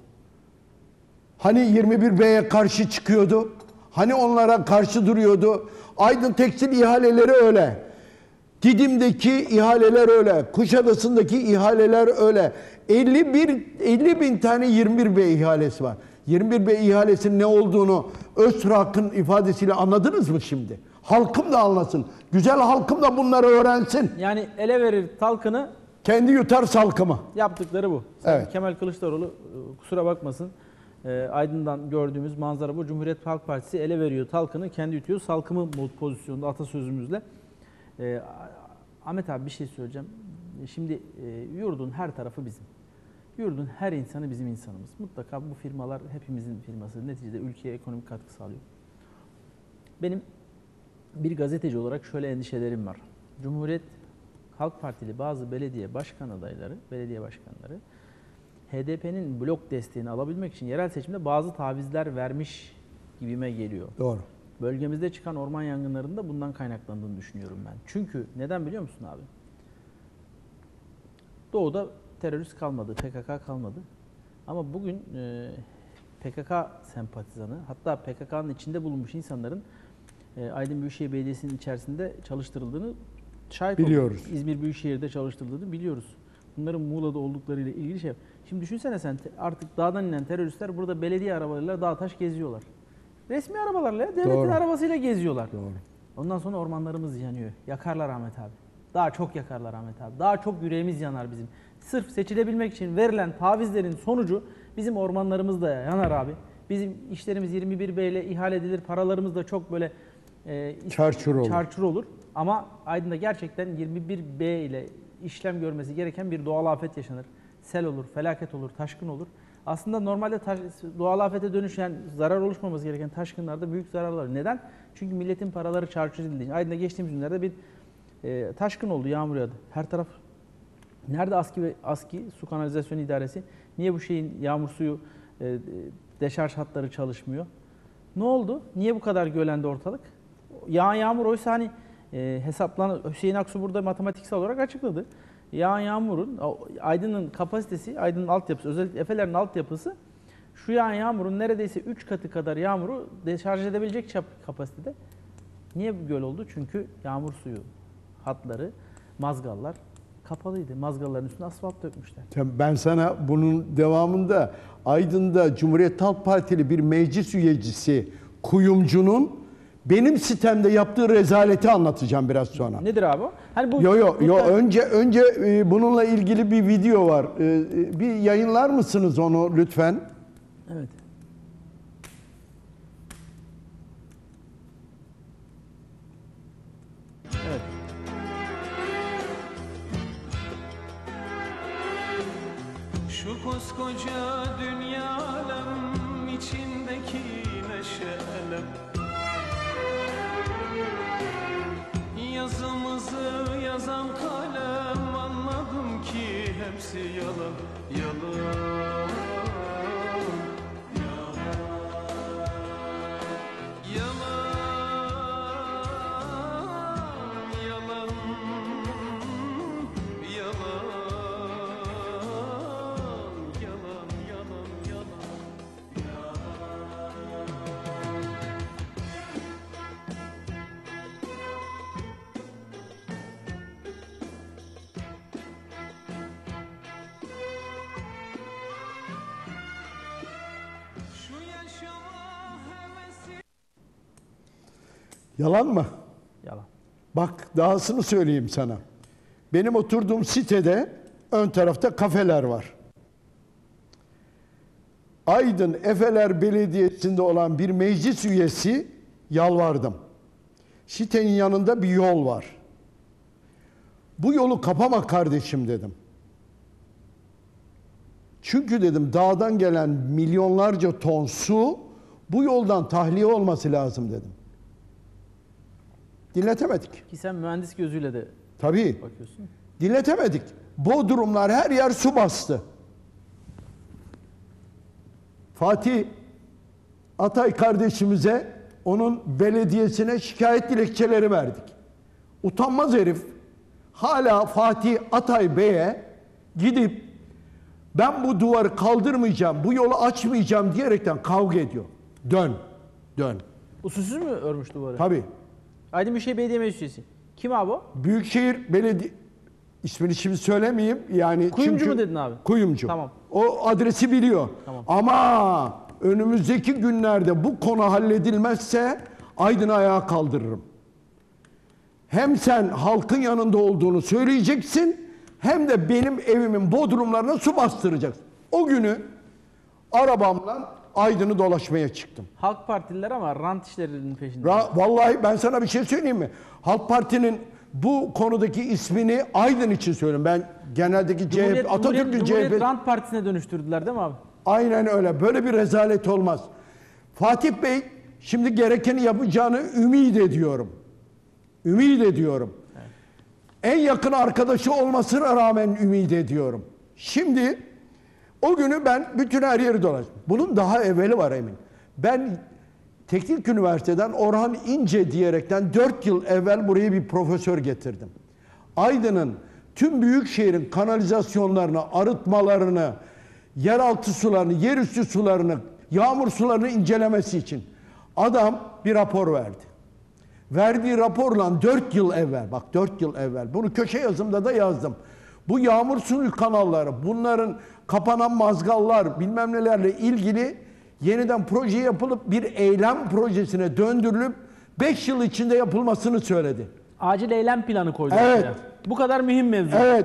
Hani yirmi bir B'ye karşı çıkıyordu? Hani onlara karşı duruyordu? Aydın Tekstil ihaleleri öyle. Didim'deki ihaleler öyle. Kuşadası'ndaki ihaleler öyle. elli bir elli bin tane yirmi bir Bey ihalesi var. yirmi bir Bey ihalesinin ne olduğunu Öztürk'ün ifadesiyle anladınız mı şimdi? Halkım da anlasın. Güzel halkım da bunları öğrensin. Yani ele verir talkını, Kendi yutar salkımı. yaptıkları bu. Sayın Evet. Kemal Kılıçdaroğlu e, kusura bakmasın. E, Aydın'dan gördüğümüz manzara bu. Cumhuriyet Halk Partisi ele veriyor talkını, kendi yutuyor salkımı mod pozisyonunda atasözümüzle. E, Ahmet abi bir şey söyleyeceğim. Şimdi e, yurdun her tarafı bizim. Yurdun her insanı bizim insanımız. Mutlaka bu firmalar hepimizin firması. Neticede ülkeye ekonomik katkı sağlıyor. Benim bir gazeteci olarak şöyle endişelerim var. Cumhuriyet Halk Partili bazı belediye başkan adayları, belediye başkanları H D P'nin blok desteğini alabilmek için yerel seçimde bazı tavizler vermiş gibime geliyor. Doğru. Bölgemizde çıkan orman yangınlarında bundan kaynaklandığını düşünüyorum ben. Çünkü neden biliyor musun abi? Doğu'da terörist kalmadı, P K K kalmadı. Ama bugün e, P K K sempatizanı, hatta P K K'nın içinde bulunmuş insanların e, Aydın Büyükşehir Belediyesi'nin içerisinde çalıştırıldığını şahit Biliyoruz. olduk. İzmir Büyükşehir'de çalıştırıldığını biliyoruz. Bunların Muğla'da olduklarıyla ilgili şey. Şimdi düşünsene sen, artık dağdan inen teröristler burada belediye arabalarıyla dağ taş geziyorlar. Resmi arabalarla, devletin Doğru. arabasıyla geziyorlar. Doğru. Ondan sonra ormanlarımız yanıyor. Yakarlar Ahmet abi. Daha çok yakarlar Ahmet abi. Daha çok yüreğimiz yanar bizim. Sırf seçilebilmek için verilen tavizlerin sonucu bizim ormanlarımız da yanar abi. Bizim işlerimiz yirmi bir B ile ihale edilir. Paralarımız da çok böyle e, Çarçur olur. çarçur olur. Ama Aydın'da gerçekten yirmi bir B ile işlem görmesi gereken bir doğal afet yaşanır. Sel olur, felaket olur, taşkın olur. Aslında normalde taş, doğal afete dönüşen, zarar oluşmaması gereken taşkınlarda büyük zararlar var. Neden? Çünkü milletin paraları çarçur edildiği. Aydın'da geçtiğimiz günlerde bir e, taşkın oldu, yağmur yağdı. Her taraf. Nerede ASKİ ve ASKİ, Su Kanalizasyon İdaresi? Niye bu şeyin yağmur suyu e, deşarj hatları çalışmıyor? Ne oldu? Niye bu kadar gölendi ortalık? Yağan yağmur oysa hani e, hesaplanan, Hüseyin Aksu burada matematiksel olarak açıkladı. Yağan yağmurun, Aydın'ın kapasitesi, Aydın'ın altyapısı, özellikle Efe'lerin altyapısı şu yağan yağmurun neredeyse üç katı kadar yağmuru deşarj edebilecek çap kapasitede. Niye bu göl oldu? Çünkü yağmur suyu hatları, mazgallar kapalıydı. Mazgalların üstüne asfalt dökmüşler. Ben sana bunun devamında Aydın'da Cumhuriyet Halk Partili bir meclis üyecisi kuyumcunun benim sitemde yaptığı rezaleti anlatacağım biraz sonra. Nedir abi o? Hani bu, Yo yo bu yo tarz- önce önce e, bununla ilgili bir video var. E, e, bir yayınlar mısınız onu lütfen? Evet. Evet. Şu koskoca dünyalem içindeki neşelem, yazımızı yazan kalem, anladım ki hepsi yalan, yalan, yalan, yalan, yalan, yalan. Yalan, yalan, yalan. Şu yaşama hevesi. Yalan mı? Yalan. Bak dahasını söyleyeyim sana. Benim oturduğum sitede ön tarafta kafeler var. Aydın Efeler Belediyesi'nde olan bir meclis üyesi yalvardım. Sitenin yanında bir yol var. Bu yolu kapama kardeşim dedim. Çünkü dedim dağdan gelen milyonlarca ton su bu yoldan tahliye olması lazım dedim. Dinletemedik. Ki sen mühendis gözüyle de Tabii. bakıyorsun. Dinletemedik. Bodrumlar her yer su bastı. Fatih Atay kardeşimize, onun belediyesine şikayet dilekçeleri verdik. Utanmaz herif hala Fatih Atay Bey'e gidip ben bu duvarı kaldırmayacağım, bu yolu açmayacağım diyerekten kavga ediyor. Dön, dön. Usulsüz mü örmüş duvarı? Tabii. Aydın Büyükşehir Belediye Meclis Üyesi. Kim abi o? Büyükşehir Belediye... ismini şimdi söylemeyeyim. Yani Kuyumcu çünkü- mu dedin abi? Kuyumcu. Tamam. O adresi biliyor. Tamam. Ama önümüzdeki günlerde bu konu halledilmezse Aydın'ı ayağa kaldırırım. Hem sen halkın yanında olduğunu söyleyeceksin, hem de benim evimin bodrumlarına su bastıracaksın. O günü arabamla Aydın'ı dolaşmaya çıktım. Halk Partililer ama rant işlerinin peşinde. Ra- Vallahi ben sana bir şey söyleyeyim mi? Halk Parti'nin bu konudaki ismini Aydın için söylüyorum. Ben geneldeki C H P, Cumhuriyet, Atatürk'ün Cumhuriyet, C H P... Cumhuriyet Rant Partisi'ne dönüştürdüler değil mi abi? Aynen öyle. Böyle bir rezalet olmaz. Fatih Bey şimdi gerekeni yapacağını ümit ediyorum. Ümit ediyorum. Evet. En yakın arkadaşı olmasına rağmen ümit ediyorum. Şimdi o günü ben bütün her yeri dolaştım. Bunun daha evveli var emin. Ben Teknik Üniversiteden Orhan İnce diyerekten dört yıl evvel buraya bir profesör getirdim. Aydın'ın tüm büyük şehrin kanalizasyonlarını, arıtmalarını, yeraltı sularını, yerüstü sularını, yağmur sularını incelemesi için adam bir rapor verdi. Verdiği raporla dört yıl evvel, bak dört yıl evvel, bunu köşe yazımda da yazdım. Bu yağmur suyu kanalları, bunların kapanan mazgallar, bilmem nelerle ilgili yeniden proje yapılıp bir eylem projesine döndürülüp beş yıl içinde yapılmasını söyledi. Acil eylem planı koydu. Evet. ortaya. Bu kadar mühim mevzu. Evet,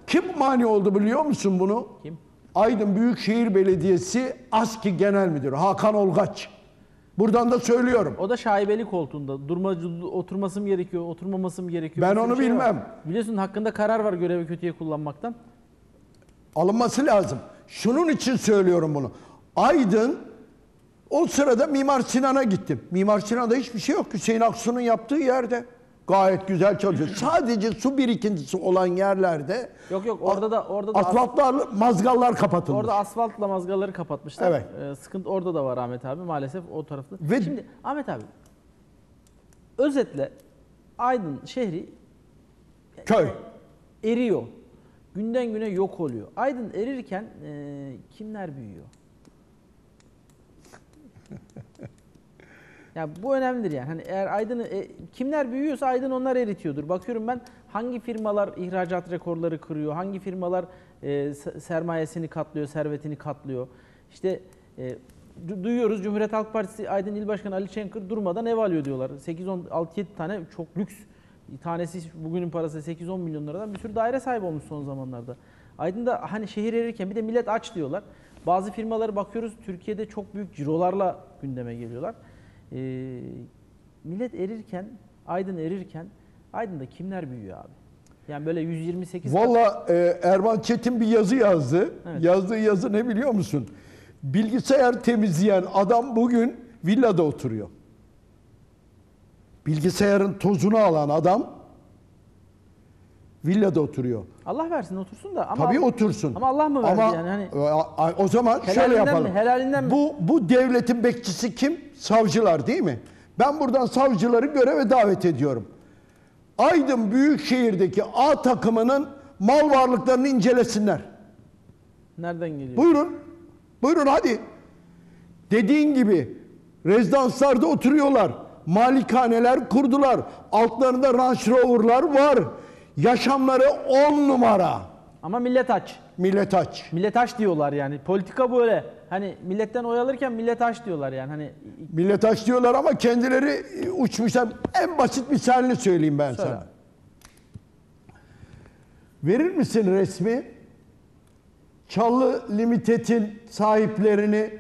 Kim mani oldu biliyor musun bunu? Kim? Aydın Büyükşehir Belediyesi ASKİ Genel Müdürü Hakan Olgaç. Buradan da söylüyorum. O da şaibeli koltuğunda. Durmacı, oturması mı gerekiyor, oturmaması mı gerekiyor? Ben Bir sürü onu şey var. bilmem. Biliyorsun hakkında karar var görevi kötüye kullanmaktan. Alınması lazım. Şunun için söylüyorum bunu. Aydın o sırada Mimar Sinan'a gittim. Mimar Sinan'da hiçbir şey yok. Hüseyin Aksu'nun yaptığı yerde. Gayet güzel çalışıyor. Sadece su birikintisi olan yerlerde Yok yok orada da orada da asfaltlar, mazgallar kapatılmış. orada asfaltla mazgalları kapatmışlar. Evet. Ee, sıkıntı orada da var Ahmet abi maalesef o tarafta. Ve- Şimdi Ahmet abi özetle Aydın şehri Köy. eriyor. Günden güne yok oluyor. Aydın erirken e, kimler büyüyor? Ya bu önemlidir yani. Hani eğer Aydın'ı e, kimler büyüyorsa Aydın onlar eritiyordur. Bakıyorum ben hangi firmalar ihracat rekorları kırıyor, hangi firmalar e, sermayesini katlıyor, servetini katlıyor. İşte e, du- duyuyoruz Cumhuriyet Halk Partisi Aydın İl Başkanı Ali Çenkır durmadan ev alıyor diyorlar. sekiz on altı yedi tane çok lüks. Tanesi bugünün parası sekiz on milyon liradan bir sürü daire sahibi olmuş son zamanlarda. Aydın'da hani şehir erirken bir de millet aç diyorlar. Bazı firmaları bakıyoruz Türkiye'de çok büyük cirolarla gündeme geliyorlar. Ee, millet erirken, Aydın erirken Aydın'da kimler büyüyor abi? Yani böyle yüz yirmi sekiz Valla e, Erman Çetin bir yazı yazdı. Evet. Yazdığı yazı ne biliyor musun? Bilgisayar temizleyen adam bugün villada oturuyor. Bilgisayarın tozunu alan adam villada oturuyor. Allah versin otursun da ama Tabii otursun. Ama Allah mı verdi Ama, yani hani a- a- o zaman şöyle helalinden yapalım. mi, helalinden mi? Bu bu devletin bekçisi kim? Savcılar değil mi? Ben buradan savcıları göreve davet ediyorum. Aydın Büyükşehir'deki A takımının mal varlıklarını incelesinler. nereden geliyor? Buyurun. Buyurun hadi. Dediğin gibi rezidanslarda oturuyorlar. Malikaneler kurdular. Altlarında Range Rover'lar var. Yaşamları on numara. Ama millet aç. Millet aç. Millet aç diyorlar yani. Politika böyle. Hani milletten oy alırken millet aç diyorlar yani. Hani Millet aç diyorlar ama kendileri e, uçmuşlar. En basit misalini söyleyeyim ben Söyle. sana. Verir misin resmi? Çallı Limited'in sahiplerini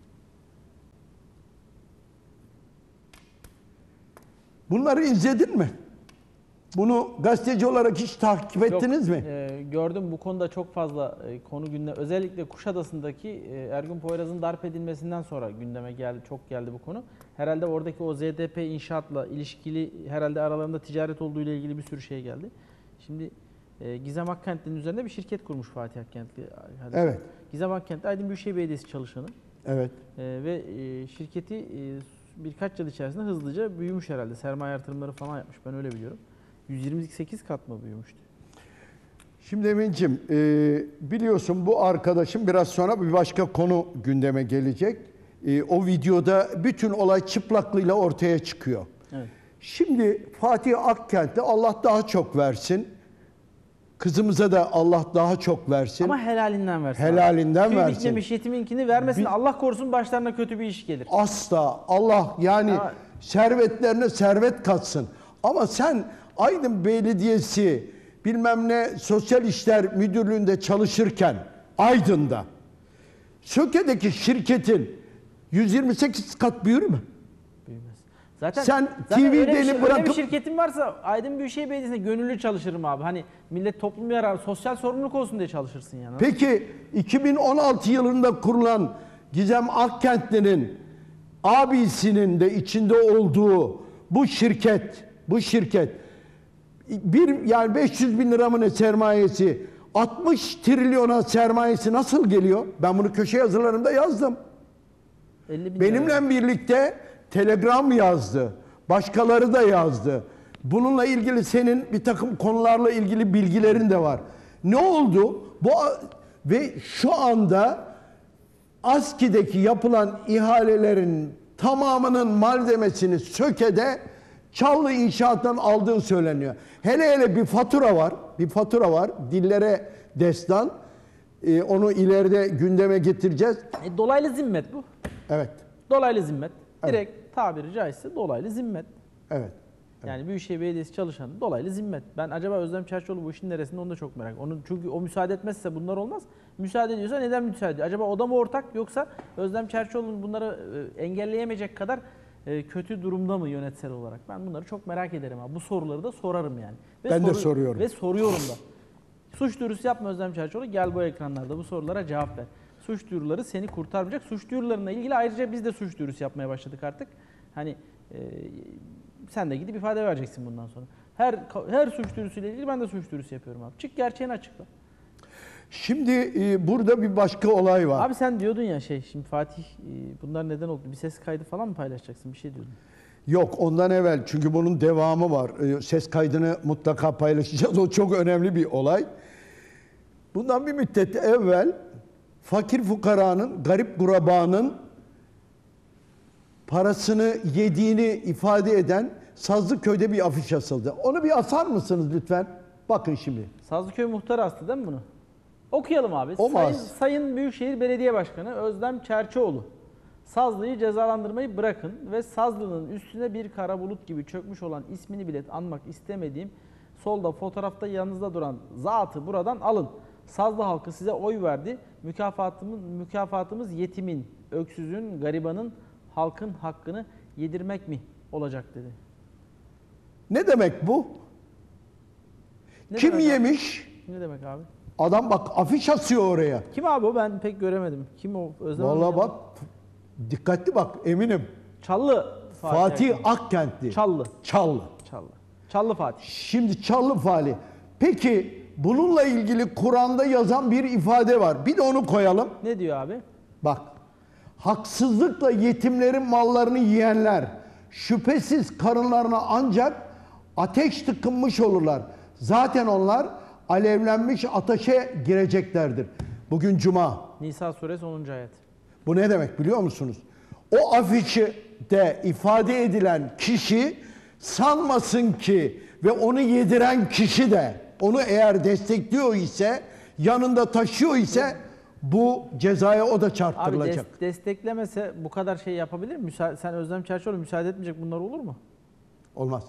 bunları izledin mi? Bunu gazeteci olarak hiç takip ettiniz Yok, mi? e, gördüm bu konuda çok fazla e, konu gündeme. Özellikle Kuşadası'ndaki e, Ergün Poyraz'ın darp edilmesinden sonra gündeme geldi, çok geldi bu konu. Herhalde oradaki o Z D P inşaatla ilişkili herhalde aralarında ticaret olduğu ile ilgili bir sürü şey geldi. Şimdi e, Gizem Akkentli'nin üzerinde bir şirket kurmuş Fatih Akkentli. Hadi. Evet. Gizem Akkentli Aydın Büyükşehir Belediyesi çalışanı Evet. e, ve e, şirketi e, birkaç yıl içerisinde hızlıca büyümüş herhalde. Sermaye artırımları falan yapmış, ben öyle biliyorum. yüz yirmi sekiz kat mı büyümüştü? Şimdi Emin'ciğim e, biliyorsun bu arkadaşım biraz sonra bir başka konu gündeme gelecek. E, o videoda bütün olay çıplaklığıyla ortaya çıkıyor. Evet. Şimdi Fatih Akkent'te Allah daha çok versin. Kızımıza da Allah daha çok versin. Ama helalinden versin. Helalinden Tüy versin. dikmemiş yetiminkini vermesin. Bir- Allah korusun başlarına kötü bir iş gelir. Asla Allah yani Ha. servetlerine servet katsın. Ama sen Aydın Belediyesi bilmem ne Sosyal İşler Müdürlüğü'nde çalışırken Aydın'da Söke'deki şirketin yüz yirmi sekiz kat büyür mü? Büyümez. Zaten, Sen zaten T V'deni öyle bir, şey- öyle bir bırakıp- şirketin varsa Aydın Büyükşehir Belediyesi'nde gönüllü çalışırım abi. Hani millet toplum yararı, sosyal sorumluluk olsun diye çalışırsın yani. Peki iki bin on altı yılında kurulan Gizem Akkentli'nin abisinin de içinde olduğu bu şirket, bu şirket bir yani beş yüz bin lira mı ne sermayesi, altmış trilyona sermayesi nasıl geliyor? Ben bunu köşe yazılarımda yazdım. elli bin lira. Benimle birlikte telegram yazdı. Başkaları da yazdı. Bununla ilgili senin bir takım konularla ilgili bilgilerin de var. Ne oldu? Bu ve şu anda ASKİ'deki yapılan ihalelerin tamamının malzemesini Söke'de Çallı İnşaat'tan aldığı söyleniyor. Hele hele bir fatura var. Bir fatura var. Dillere destan. Ee, onu ileride gündeme getireceğiz. E, dolaylı zimmet bu. Evet. Dolaylı zimmet. Direkt tabiri caizse dolaylı zimmet. Evet. Yani Büyükşehir Belediyesi çalışanı dolaylı zimmet. Ben acaba Özlem Çerçioğlu bu işin neresinde, onu da çok merak. Onun çünkü o müsaade etmezse bunlar olmaz. Müsaade ediyorsa neden müsaade ediyor? Acaba o da mı ortak, yoksa Özlem Çerçioğlu'nun bunları e, engelleyemeyecek kadar e, kötü durumda mı yönetsel olarak? Ben bunları çok merak ederim abi. Bu soruları da sorarım yani. Ve Ben de soru- soruyorum. Ve soruyorum da. Suç duyurusu yapma Özlem Çerçioğlu. Gel bu ekranlarda bu sorulara cevap ver. Suç duyuruları seni kurtarmayacak. Suç duyurularına ilgili ayrıca biz de suç duyurusu yapmaya başladık artık. Hani e, sen de gidip ifade vereceksin bundan sonra. Her her suç duyurusuyla ilgili ben de suç duyurusu yapıyorum abi. Çık gerçeğini açıkla. Şimdi e, burada bir başka olay var. Abi sen diyordun ya şey, şimdi Fatih e, bunlar neden oldu? Bir ses kaydı falan mı paylaşacaksın? Bir şey diyordun. Yok, ondan evvel, çünkü bunun devamı var. E, ses kaydını mutlaka paylaşacağız. O çok önemli bir olay. Bundan bir müddet evvel fakir fukaranın, garip gurabanın parasını yediğini ifade eden Sazlıköy'de bir afiş asıldı. Onu bir asar mısınız lütfen? Bakın şimdi. Sazlıköy muhtarı astı değil mi bunu? Okuyalım abi. O mu Sayın, as- Sayın Büyükşehir Belediye Başkanı Özlem Çerçioğlu. Sazlı'yı cezalandırmayı bırakın ve Sazlı'nın üstüne bir kara bulut gibi çökmüş olan, ismini bile anmak istemediğim, solda fotoğrafta yanınızda duran zatı buradan alın. Sazlı halkı size oy verdi. Mükafatımız, mükafatımız yetimin, öksüzün, garibanın, halkın hakkını yedirmek mi olacak dedi. Ne demek bu? Ne Kim demek abi? yemiş? Ne demek abi? Adam bak afiş asıyor oraya. Kim abi o? Ben pek göremedim. Kim o? Özlem Vallahi Hanım bak, dikkatli bak, eminim. Çallı Fatih. Fatih Akgün. Akkentli. Çallı. Çallı. Çallı. Çallı Fatih. Şimdi Çallı Fali. Peki bununla ilgili Kur'an'da yazan bir ifade var. Bir de onu koyalım. Ne diyor abi? Bak. Haksızlıkla yetimlerin mallarını yiyenler şüphesiz karınlarına ancak ateş tıkınmış olurlar. Zaten onlar alevlenmiş ateşe gireceklerdir. Bugün Cuma. Nisa suresi onuncu ayet. Bu ne demek biliyor musunuz? O afişi de ifade edilen kişi sanmasın ki ve onu yediren kişi de onu eğer destekliyor ise, yanında taşıyor ise bu cezaya o da Abi çarptırılacak. des- desteklemese bu kadar şey yapabilir mi? Müsa- sen Özlem Çerçioğlu müsaade etmeyecek, bunlar olur mu? Olmaz.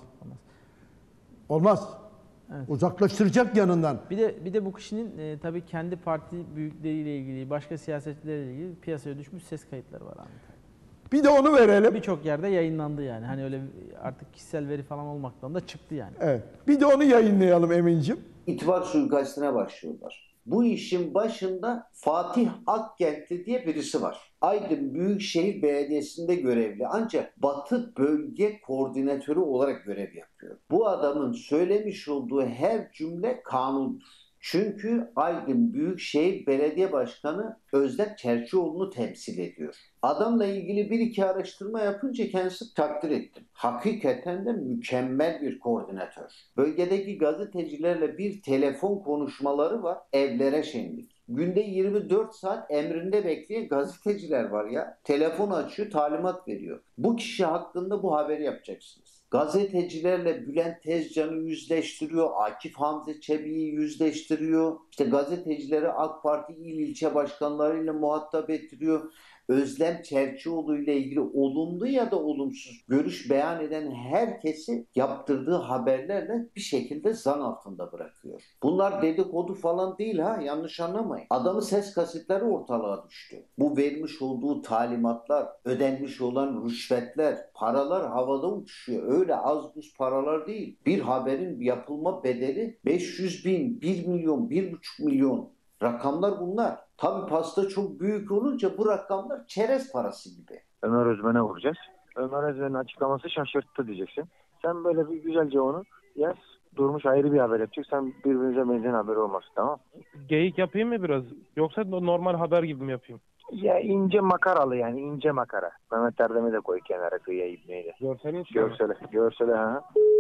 Olmaz. Evet. Uzaklaştıracak yanından. Bir de bir de bu kişinin e, tabii kendi parti büyükleriyle ilgili, başka siyasetçilerle ilgili piyasaya düşmüş ses kayıtları var abi. Bir de onu verelim. Birçok yerde yayınlandı yani. Hani öyle artık kişisel veri falan olmaktan da çıktı yani. Evet. Bir de onu yayınlayalım Emin'cim. İtibar suikastine başlıyorlar. Bu işin başında Fatih Akkentli diye birisi var. Aydın Büyükşehir Belediyesi'nde görevli, ancak Batı Bölge Koordinatörü olarak görev yapıyor. Bu adamın söylemiş olduğu her cümle kanundur. Çünkü Aydın Büyükşehir Belediye Başkanı Özlem Çerçioğlu'nu temsil ediyor. Adamla ilgili bir iki araştırma yapınca kendisi takdir ettim. Hakikaten de mükemmel bir koordinatör. Bölgedeki gazetecilerle bir telefon konuşmaları var. Evlere şenlik. Günde yirmi dört saat emrinde bekleyen gazeteciler var ya. Telefon açıyor, talimat veriyor. Bu kişi hakkında bu haberi yapacaksınız. Gazetecilerle Bülent Tezcan'ı yüzleştiriyor, Akif Hamza Çebi'yi yüzleştiriyor. İşte gazetecileri AK Parti il ilçe başkanlarıyla muhatap ettiriyor. Özlem Çerçioğlu ile ilgili olumlu ya da olumsuz görüş beyan eden herkesi yaptırdığı haberlerle bir şekilde zan altında bırakıyor. Bunlar dedikodu falan değil ha, yanlış anlamayın. Adamın ses kasetleri ortalığa düştü. Bu vermiş olduğu talimatlar, ödenmiş olan rüşvetler, paralar havada uçuşuyor. Öyle az buz paralar değil. Bir haberin yapılma bedeli beş yüz bin, bir milyon, bir buçuk milyon. Rakamlar bunlar. Tabii pasta çok büyük olunca bu rakamlar çerez parası gibi. Ömer Özmen'e vuracağız. Ömer Özmen'in açıklaması şaşırttı diyeceksin. Sen böyle bir güzelce onu yaz. Durmuş ayrı bir haber yapacak. Sen birbirinize benzeyen haberi olmasın, tamam? Geyik yapayım mı biraz? Yoksa normal haber gibi mi yapayım? Ya ince makaralı yani, ince makara. Mehmet Erdem'i de koy kenara, kıyıya ibneyle. Görseli hiç Görsele, görsele ha.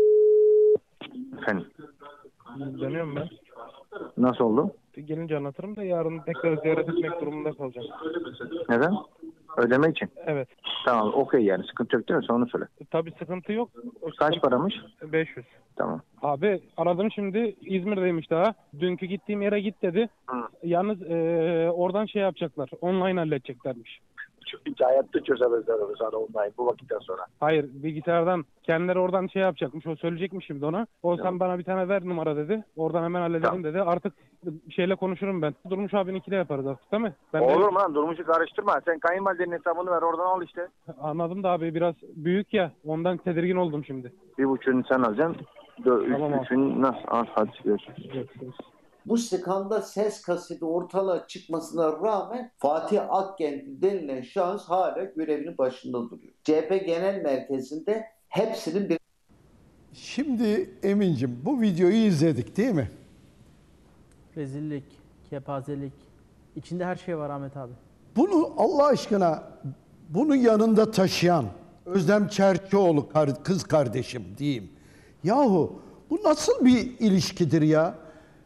Efendim, dönüyorum ben. nasıl oldu? Gelince anlatırım da yarın tekrar ziyaret etmek durumunda kalacağım. Neden? Ödeme için. Evet. Tamam, okey yani, sıkıntı yok değil mi? Sonra onu söyle. Tabii sıkıntı yok. O Kaç sıkıntı- paramış? beş yüz. Tamam. Abi aradım şimdi, İzmir'deymiş daha. Dünkü gittiğim yere git dedi. Hı. Yalnız eee, oradan şey yapacaklar. Online halledeceklermiş. çünkü hayatta çözemezler onu sana online bu vakitten sonra. Hayır, bilgisayardan kendileri oradan şey yapacakmış. O söyleyecekmiş şimdi ona. O sen Tamam. bana bir tane ver numara dedi. Oradan hemen halledelim Tamam. dedi. Artık şeyle konuşurum ben. Durmuş abininkini de yaparız artık değil mi? Ben de- Olur mu lan? Durmuş'u karıştırma. Sen kayınvalidenin hesabını ver oradan al işte. Anladım da abi biraz büyük ya. Ondan tedirgin oldum şimdi. Bir buçuğunu sen alacaksın. Dö- Tamam üç, abi. üçünü nasıl? Al hadi görüşürüz. Görüşürüz. Bu skandal ses kaseti ortalığa çıkmasına rağmen Fatih Akgentli denilen şahıs hala görevinin başında duruyor. C H P Genel Merkezi'nde hepsinin bir Şimdi Emin'cim bu videoyu izledik değil mi? Rezillik, kepazelik. İçinde her şey var Ahmet abi. Bunu Allah aşkına bunu yanında taşıyan Özlem Çerçioğlu kar- kız kardeşim diyeyim. Yahu bu nasıl bir ilişkidir ya?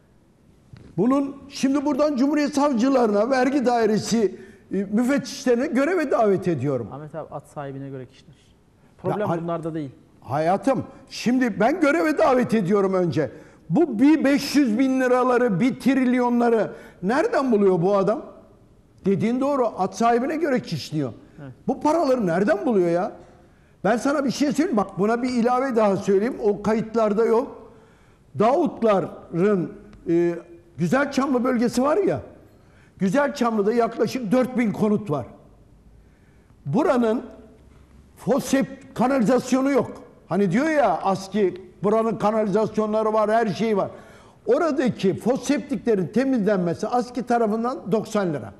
Bunun şimdi buradan Cumhuriyet Savcılarına, vergi dairesi e, müfettişlerine göreve davet ediyorum. Ahmet abi at sahibine göre kişiler. Problem Ya, bunlarda değil. Hayatım, şimdi ben göreve davet ediyorum önce. Bu bir beş yüz bin liraları, bir trilyonları nereden buluyor bu adam? Dediğin doğru, at sahibine göre kişniyor. Evet. Bu paraları nereden buluyor ya? Ben sana bir şey söyleyeyim, bak buna bir ilave daha söyleyeyim, o kayıtlarda yok. Davutların e, Güzelçamlı bölgesi var ya, Güzelçamlı'da yaklaşık dört bin konut var. Buranın fosep kanalizasyonu yok. Hani diyor ya ASKİ, buranın kanalizasyonları var, her şey var. Oradaki foseptiklerin temizlenmesi ASKİ tarafından doksan lira.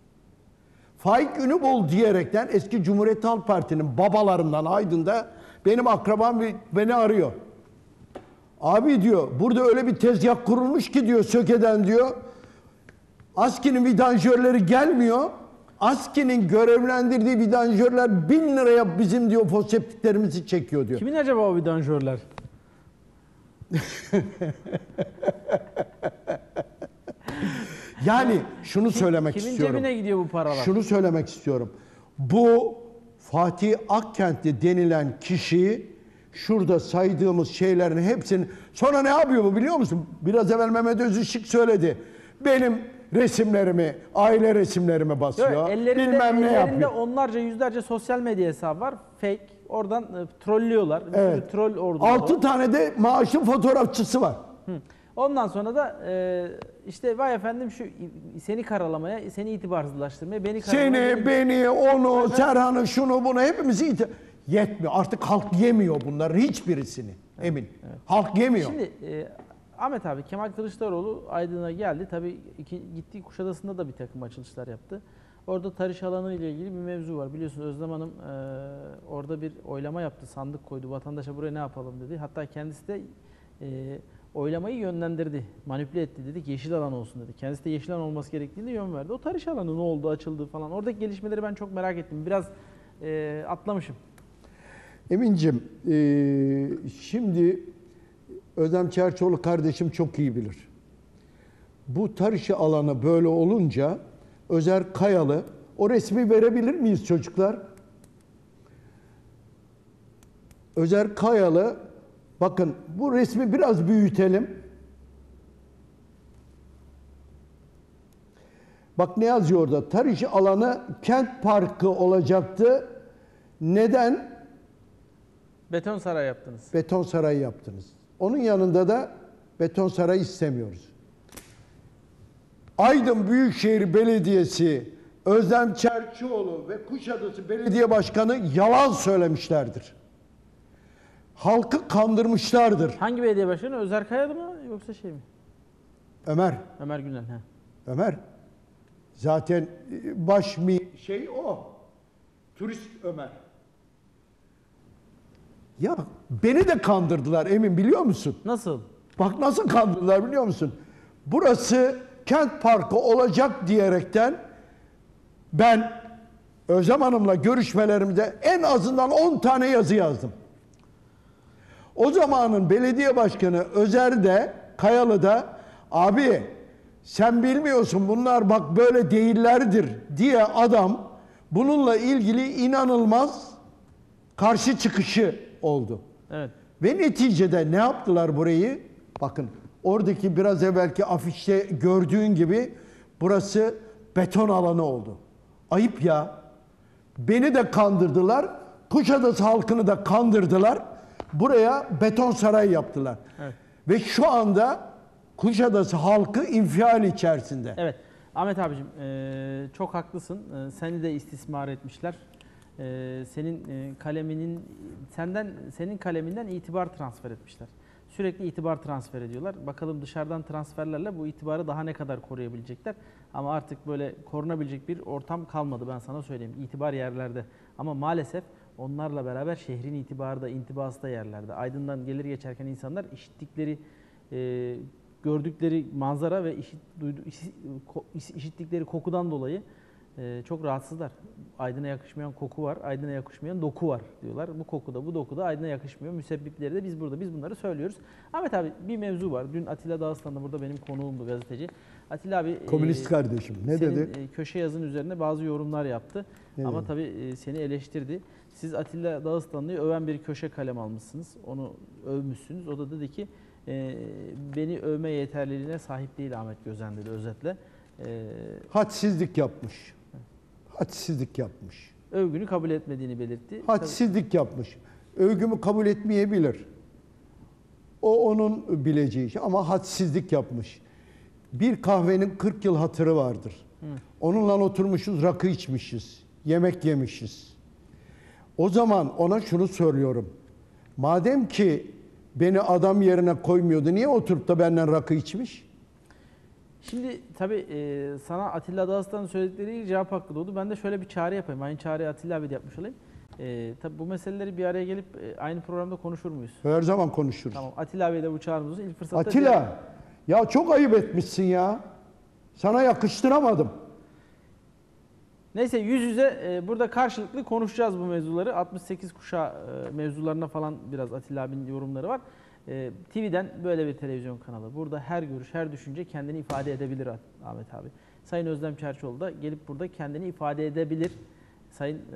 Faik Ünübol diyerekten eski Cumhuriyet Halk Parti'nin babalarından Aydın'da benim akrabam beni arıyor. Abi diyor, burada öyle bir tezgah kurulmuş ki diyor, Söke'den diyor. ASKİ'nin vidanjörleri gelmiyor. ASKİ'nin görevlendirdiği vidanjörler bin liraya bizim diyor foseptiklerimizi çekiyor diyor. Kimin acaba o vidanjörler? Yani şunu söylemek Kimin istiyorum. cebine gidiyor bu paralar? Şunu söylemek istiyorum. Bu Fatih Akkentli denilen kişi şurada saydığımız şeylerin hepsini sonra ne yapıyor bu biliyor musun? Biraz evvel Mehmet Özışık söyledi. Benim resimlerimi, aile resimlerimi basıyor. Yok, ellerinde, bilmem ne ellerinde yapıyor. onlarca yüzlerce sosyal medya hesabı var. Fake. Oradan e, trollüyorlar. Bir Evet. sürü troll orduları Altı var. tane de maaşın fotoğrafçısı var. Hı. Ondan sonra da e, işte vay efendim şu seni karalamaya, seni itibarsızlaştırmaya, beni karalamaya... Seni, beni, onu, Serhan'ı, şunu, bunu hepimizi iti- yetmiyor. Artık halk yemiyor bunların hiçbirisini. Emin. Halk yemiyor. Şimdi e, Ahmet abi Kemal Kılıçdaroğlu Aydın'a geldi. Tabii iki, gittiği Kuşadası'nda da bir takım açılışlar yaptı. Orada tarış alanı ile ilgili bir mevzu var. Biliyorsunuz Özlem Hanım e, orada bir oylama yaptı. Sandık koydu. Vatandaşa buraya ne yapalım dedi. Hatta kendisi de e, oylamayı yönlendirdi. Manipüle etti. Dedik yeşil alan olsun dedi. Kendisi de yeşil alan olması gerektiğini yön verdi. O tarış alanı ne oldu, açıldı falan. Oradaki gelişmeleri ben çok merak ettim. Biraz e, atlamışım. Emin'cim, e, şimdi Özlem Çerçioğlu kardeşim çok iyi bilir. Bu tarışı alanı böyle olunca Özer Kayalı, o resmi verebilir miyiz çocuklar? Özer Kayalı, bakın bu resmi biraz büyütelim. Bak ne yazıyor orada? Tarışı alanı kent parkı olacaktı. Neden? Beton saray yaptınız. Beton saray yaptınız. Onun yanında da beton saray istemiyoruz. Aydın Büyükşehir Belediyesi, Özlem Çerçioğlu ve Kuşadası Belediye Başkanı yalan söylemişlerdir. Halkı kandırmışlardır. Hangi belediye başkanı? Özer Kayalı mı yoksa şey mi? Ömer, Ömer Günel. He. Ömer. Zaten baş mi şey o. Turist Ömer. Ya beni de kandırdılar Emin biliyor musun? Nasıl? Bak nasıl kandırdılar biliyor musun? Burası kent parkı olacak diyerekten ben Özlem Hanım'la görüşmelerimde en azından on tane yazı yazdım. O zamanın belediye başkanı Özer'de, Kayalı'da abi sen bilmiyorsun bunlar bak böyle değillerdir diye adam bununla ilgili inanılmaz karşı çıkışı oldu. Evet. Ve neticede ne yaptılar burayı? Bakın oradaki biraz evvelki afişte gördüğün gibi burası beton alanı oldu. Ayıp ya. Beni de kandırdılar. Kuşadası halkını da kandırdılar. Buraya beton saray yaptılar. Evet. Ve şu anda Kuşadası halkı infial içerisinde. Evet. Ahmet abicim e, çok haklısın. E, seni de istismar etmişler. E, senin e, kaleminin senden senin kaleminden itibar transfer etmişler. Sürekli itibar transfer ediyorlar. Bakalım dışarıdan transferlerle bu itibarı daha ne kadar koruyabilecekler. Ama artık böyle korunabilecek bir ortam kalmadı, ben sana söyleyeyim. İtibar yerlerde. Ama maalesef onlarla beraber şehrin itibarı da, intibası da yerlerde. Aydın'dan gelir geçerken insanlar işittikleri, e, gördükleri manzara ve işit, duydu, işit, işittikleri kokudan dolayı e, çok rahatsızlar. Aydın'a yakışmayan koku var, Aydın'a yakışmayan doku var diyorlar. Bu koku da bu doku da Aydın'a yakışmıyor. Müsebbipleri de biz burada, biz bunları söylüyoruz. Ahmet abi bir mevzu var. Dün Atilla Dağıstan da burada benim konuğumdu, gazeteci. Atilla abi Komünist e, kardeşim ne senin, dedi? e, köşe yazın üzerine bazı yorumlar yaptı. Ne Ama dedi? tabii e, seni eleştirdi. Siz Atilla Dağıstanlı'yı öven bir köşe kalem almışsınız. Onu övmüşsünüz. O da dedi ki e, beni övme yeterliliğine sahip değil Ahmet Gözen dedi özetle. E, Hadsizlik yapmış. Hadsizlik yapmış. övgünü kabul etmediğini belirtti. Hadsizlik yapmış. Övgümü kabul etmeyebilir. O onun bileceği iş ama hadsizlik yapmış. Bir kahvenin kırk yıl hatırı vardır. Hı. Onunla oturmuşuz, rakı içmişiz, yemek yemişiz. O zaman ona şunu söylüyorum. Madem ki beni adam yerine koymuyordu, niye oturup da benden rakı içmiş? Şimdi tabii e, sana Atilla Dağıstan'ın söyledikleri cevap hakkı doğdu. Ben de şöyle bir çağrı yapayım. Aynı çağrıyı Atilla abi de yapmış olayım. E, tabii bu meseleleri bir araya gelip e, aynı programda konuşur muyuz? Her zaman konuşuruz. Tamam. Atilla abiye de bu çağrımız olsun. İlk fırsatta... Atilla, ya çok ayıp etmişsin ya. Sana yakıştıramadım. Neyse yüz yüze e, burada karşılıklı konuşacağız bu mevzuları. altmış sekiz kuşağı e, mevzularına falan biraz Atilla abinin yorumları var. E, T V'den böyle bir televizyon kanalı. Burada her görüş, her düşünce kendini ifade edebilir Ahmet abi. Sayın Özlem Çerçioğlu da gelip burada kendini ifade edebilir. Sayın e,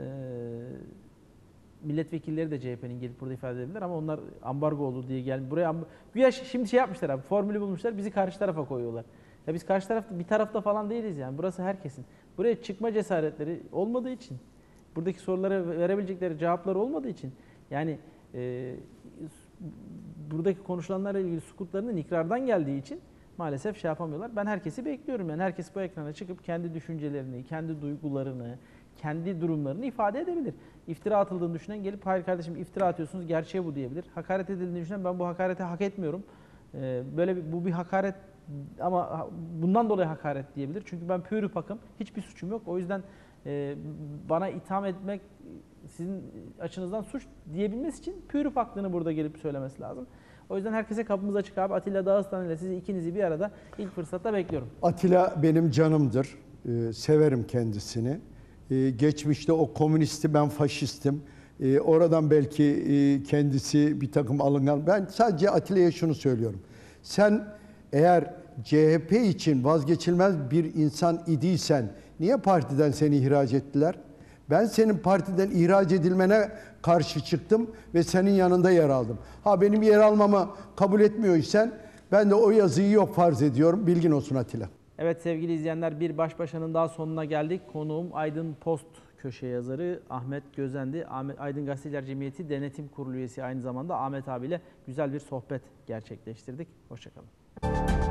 milletvekilleri de C H P'nin gelip burada ifade edebilir ama onlar ambargo oldu diye gelmiş. Buraya amb- güya şimdi şey yapmışlar abi, formülü bulmuşlar, bizi karşı tarafa koyuyorlar. Ya biz karşı tarafta bir tarafta falan değiliz yani. Burası herkesin. Buraya çıkma cesaretleri olmadığı için, buradaki sorulara verebilecekleri cevaplar olmadığı için yani e, buradaki konuşulanlarla ilgili sukutlarının ikrardan geldiği için maalesef şey yapamıyorlar. Ben herkesi bekliyorum yani. Herkes bu ekrana çıkıp kendi düşüncelerini, kendi duygularını, kendi durumlarını ifade edebilir. İftira atıldığını düşünen gelip hayır kardeşim iftira atıyorsunuz, gerçeği bu diyebilir. Hakaret edildiğini düşünen ben bu hakareti hak etmiyorum. Ee, böyle bir, bu bir hakaret ama bundan dolayı hakaret diyebilir. Çünkü ben pürü pakım, hiçbir suçum yok. O yüzden e, bana itham etmek sizin açınızdan suç diyebilmesi için pürü paklığını burada gelip söylemesi lazım. O yüzden herkese kapımız açık abi. Atilla Dağıstan ile sizi ikinizi bir arada ilk fırsatta bekliyorum. Atilla benim canımdır. Ee, severim kendisini. Ee, geçmişte o komünisti, ben faşistim. Ee, oradan belki e, kendisi bir takım alıngan. Ben sadece Atilla'ya şunu söylüyorum. Sen eğer C H P için vazgeçilmez bir insan idiysen niye partiden seni ihraç ettiler? Ben senin partiden ihraç edilmene karşı çıktım ve senin yanında yer aldım. Ha benim yer almamı kabul etmiyorsan ben de o yazıyı yok farz ediyorum. Bilgin olsun Atilla. Evet sevgili izleyenler, bir baş başanın daha sonuna geldik. Konuğum Aydın Post köşe yazarı Ahmet Gözen'di. Ahmet, Aydın Gazeteciler Cemiyeti Denetim Kurulu üyesi aynı zamanda Ahmet abiyle güzel bir sohbet gerçekleştirdik. Hoşçakalın.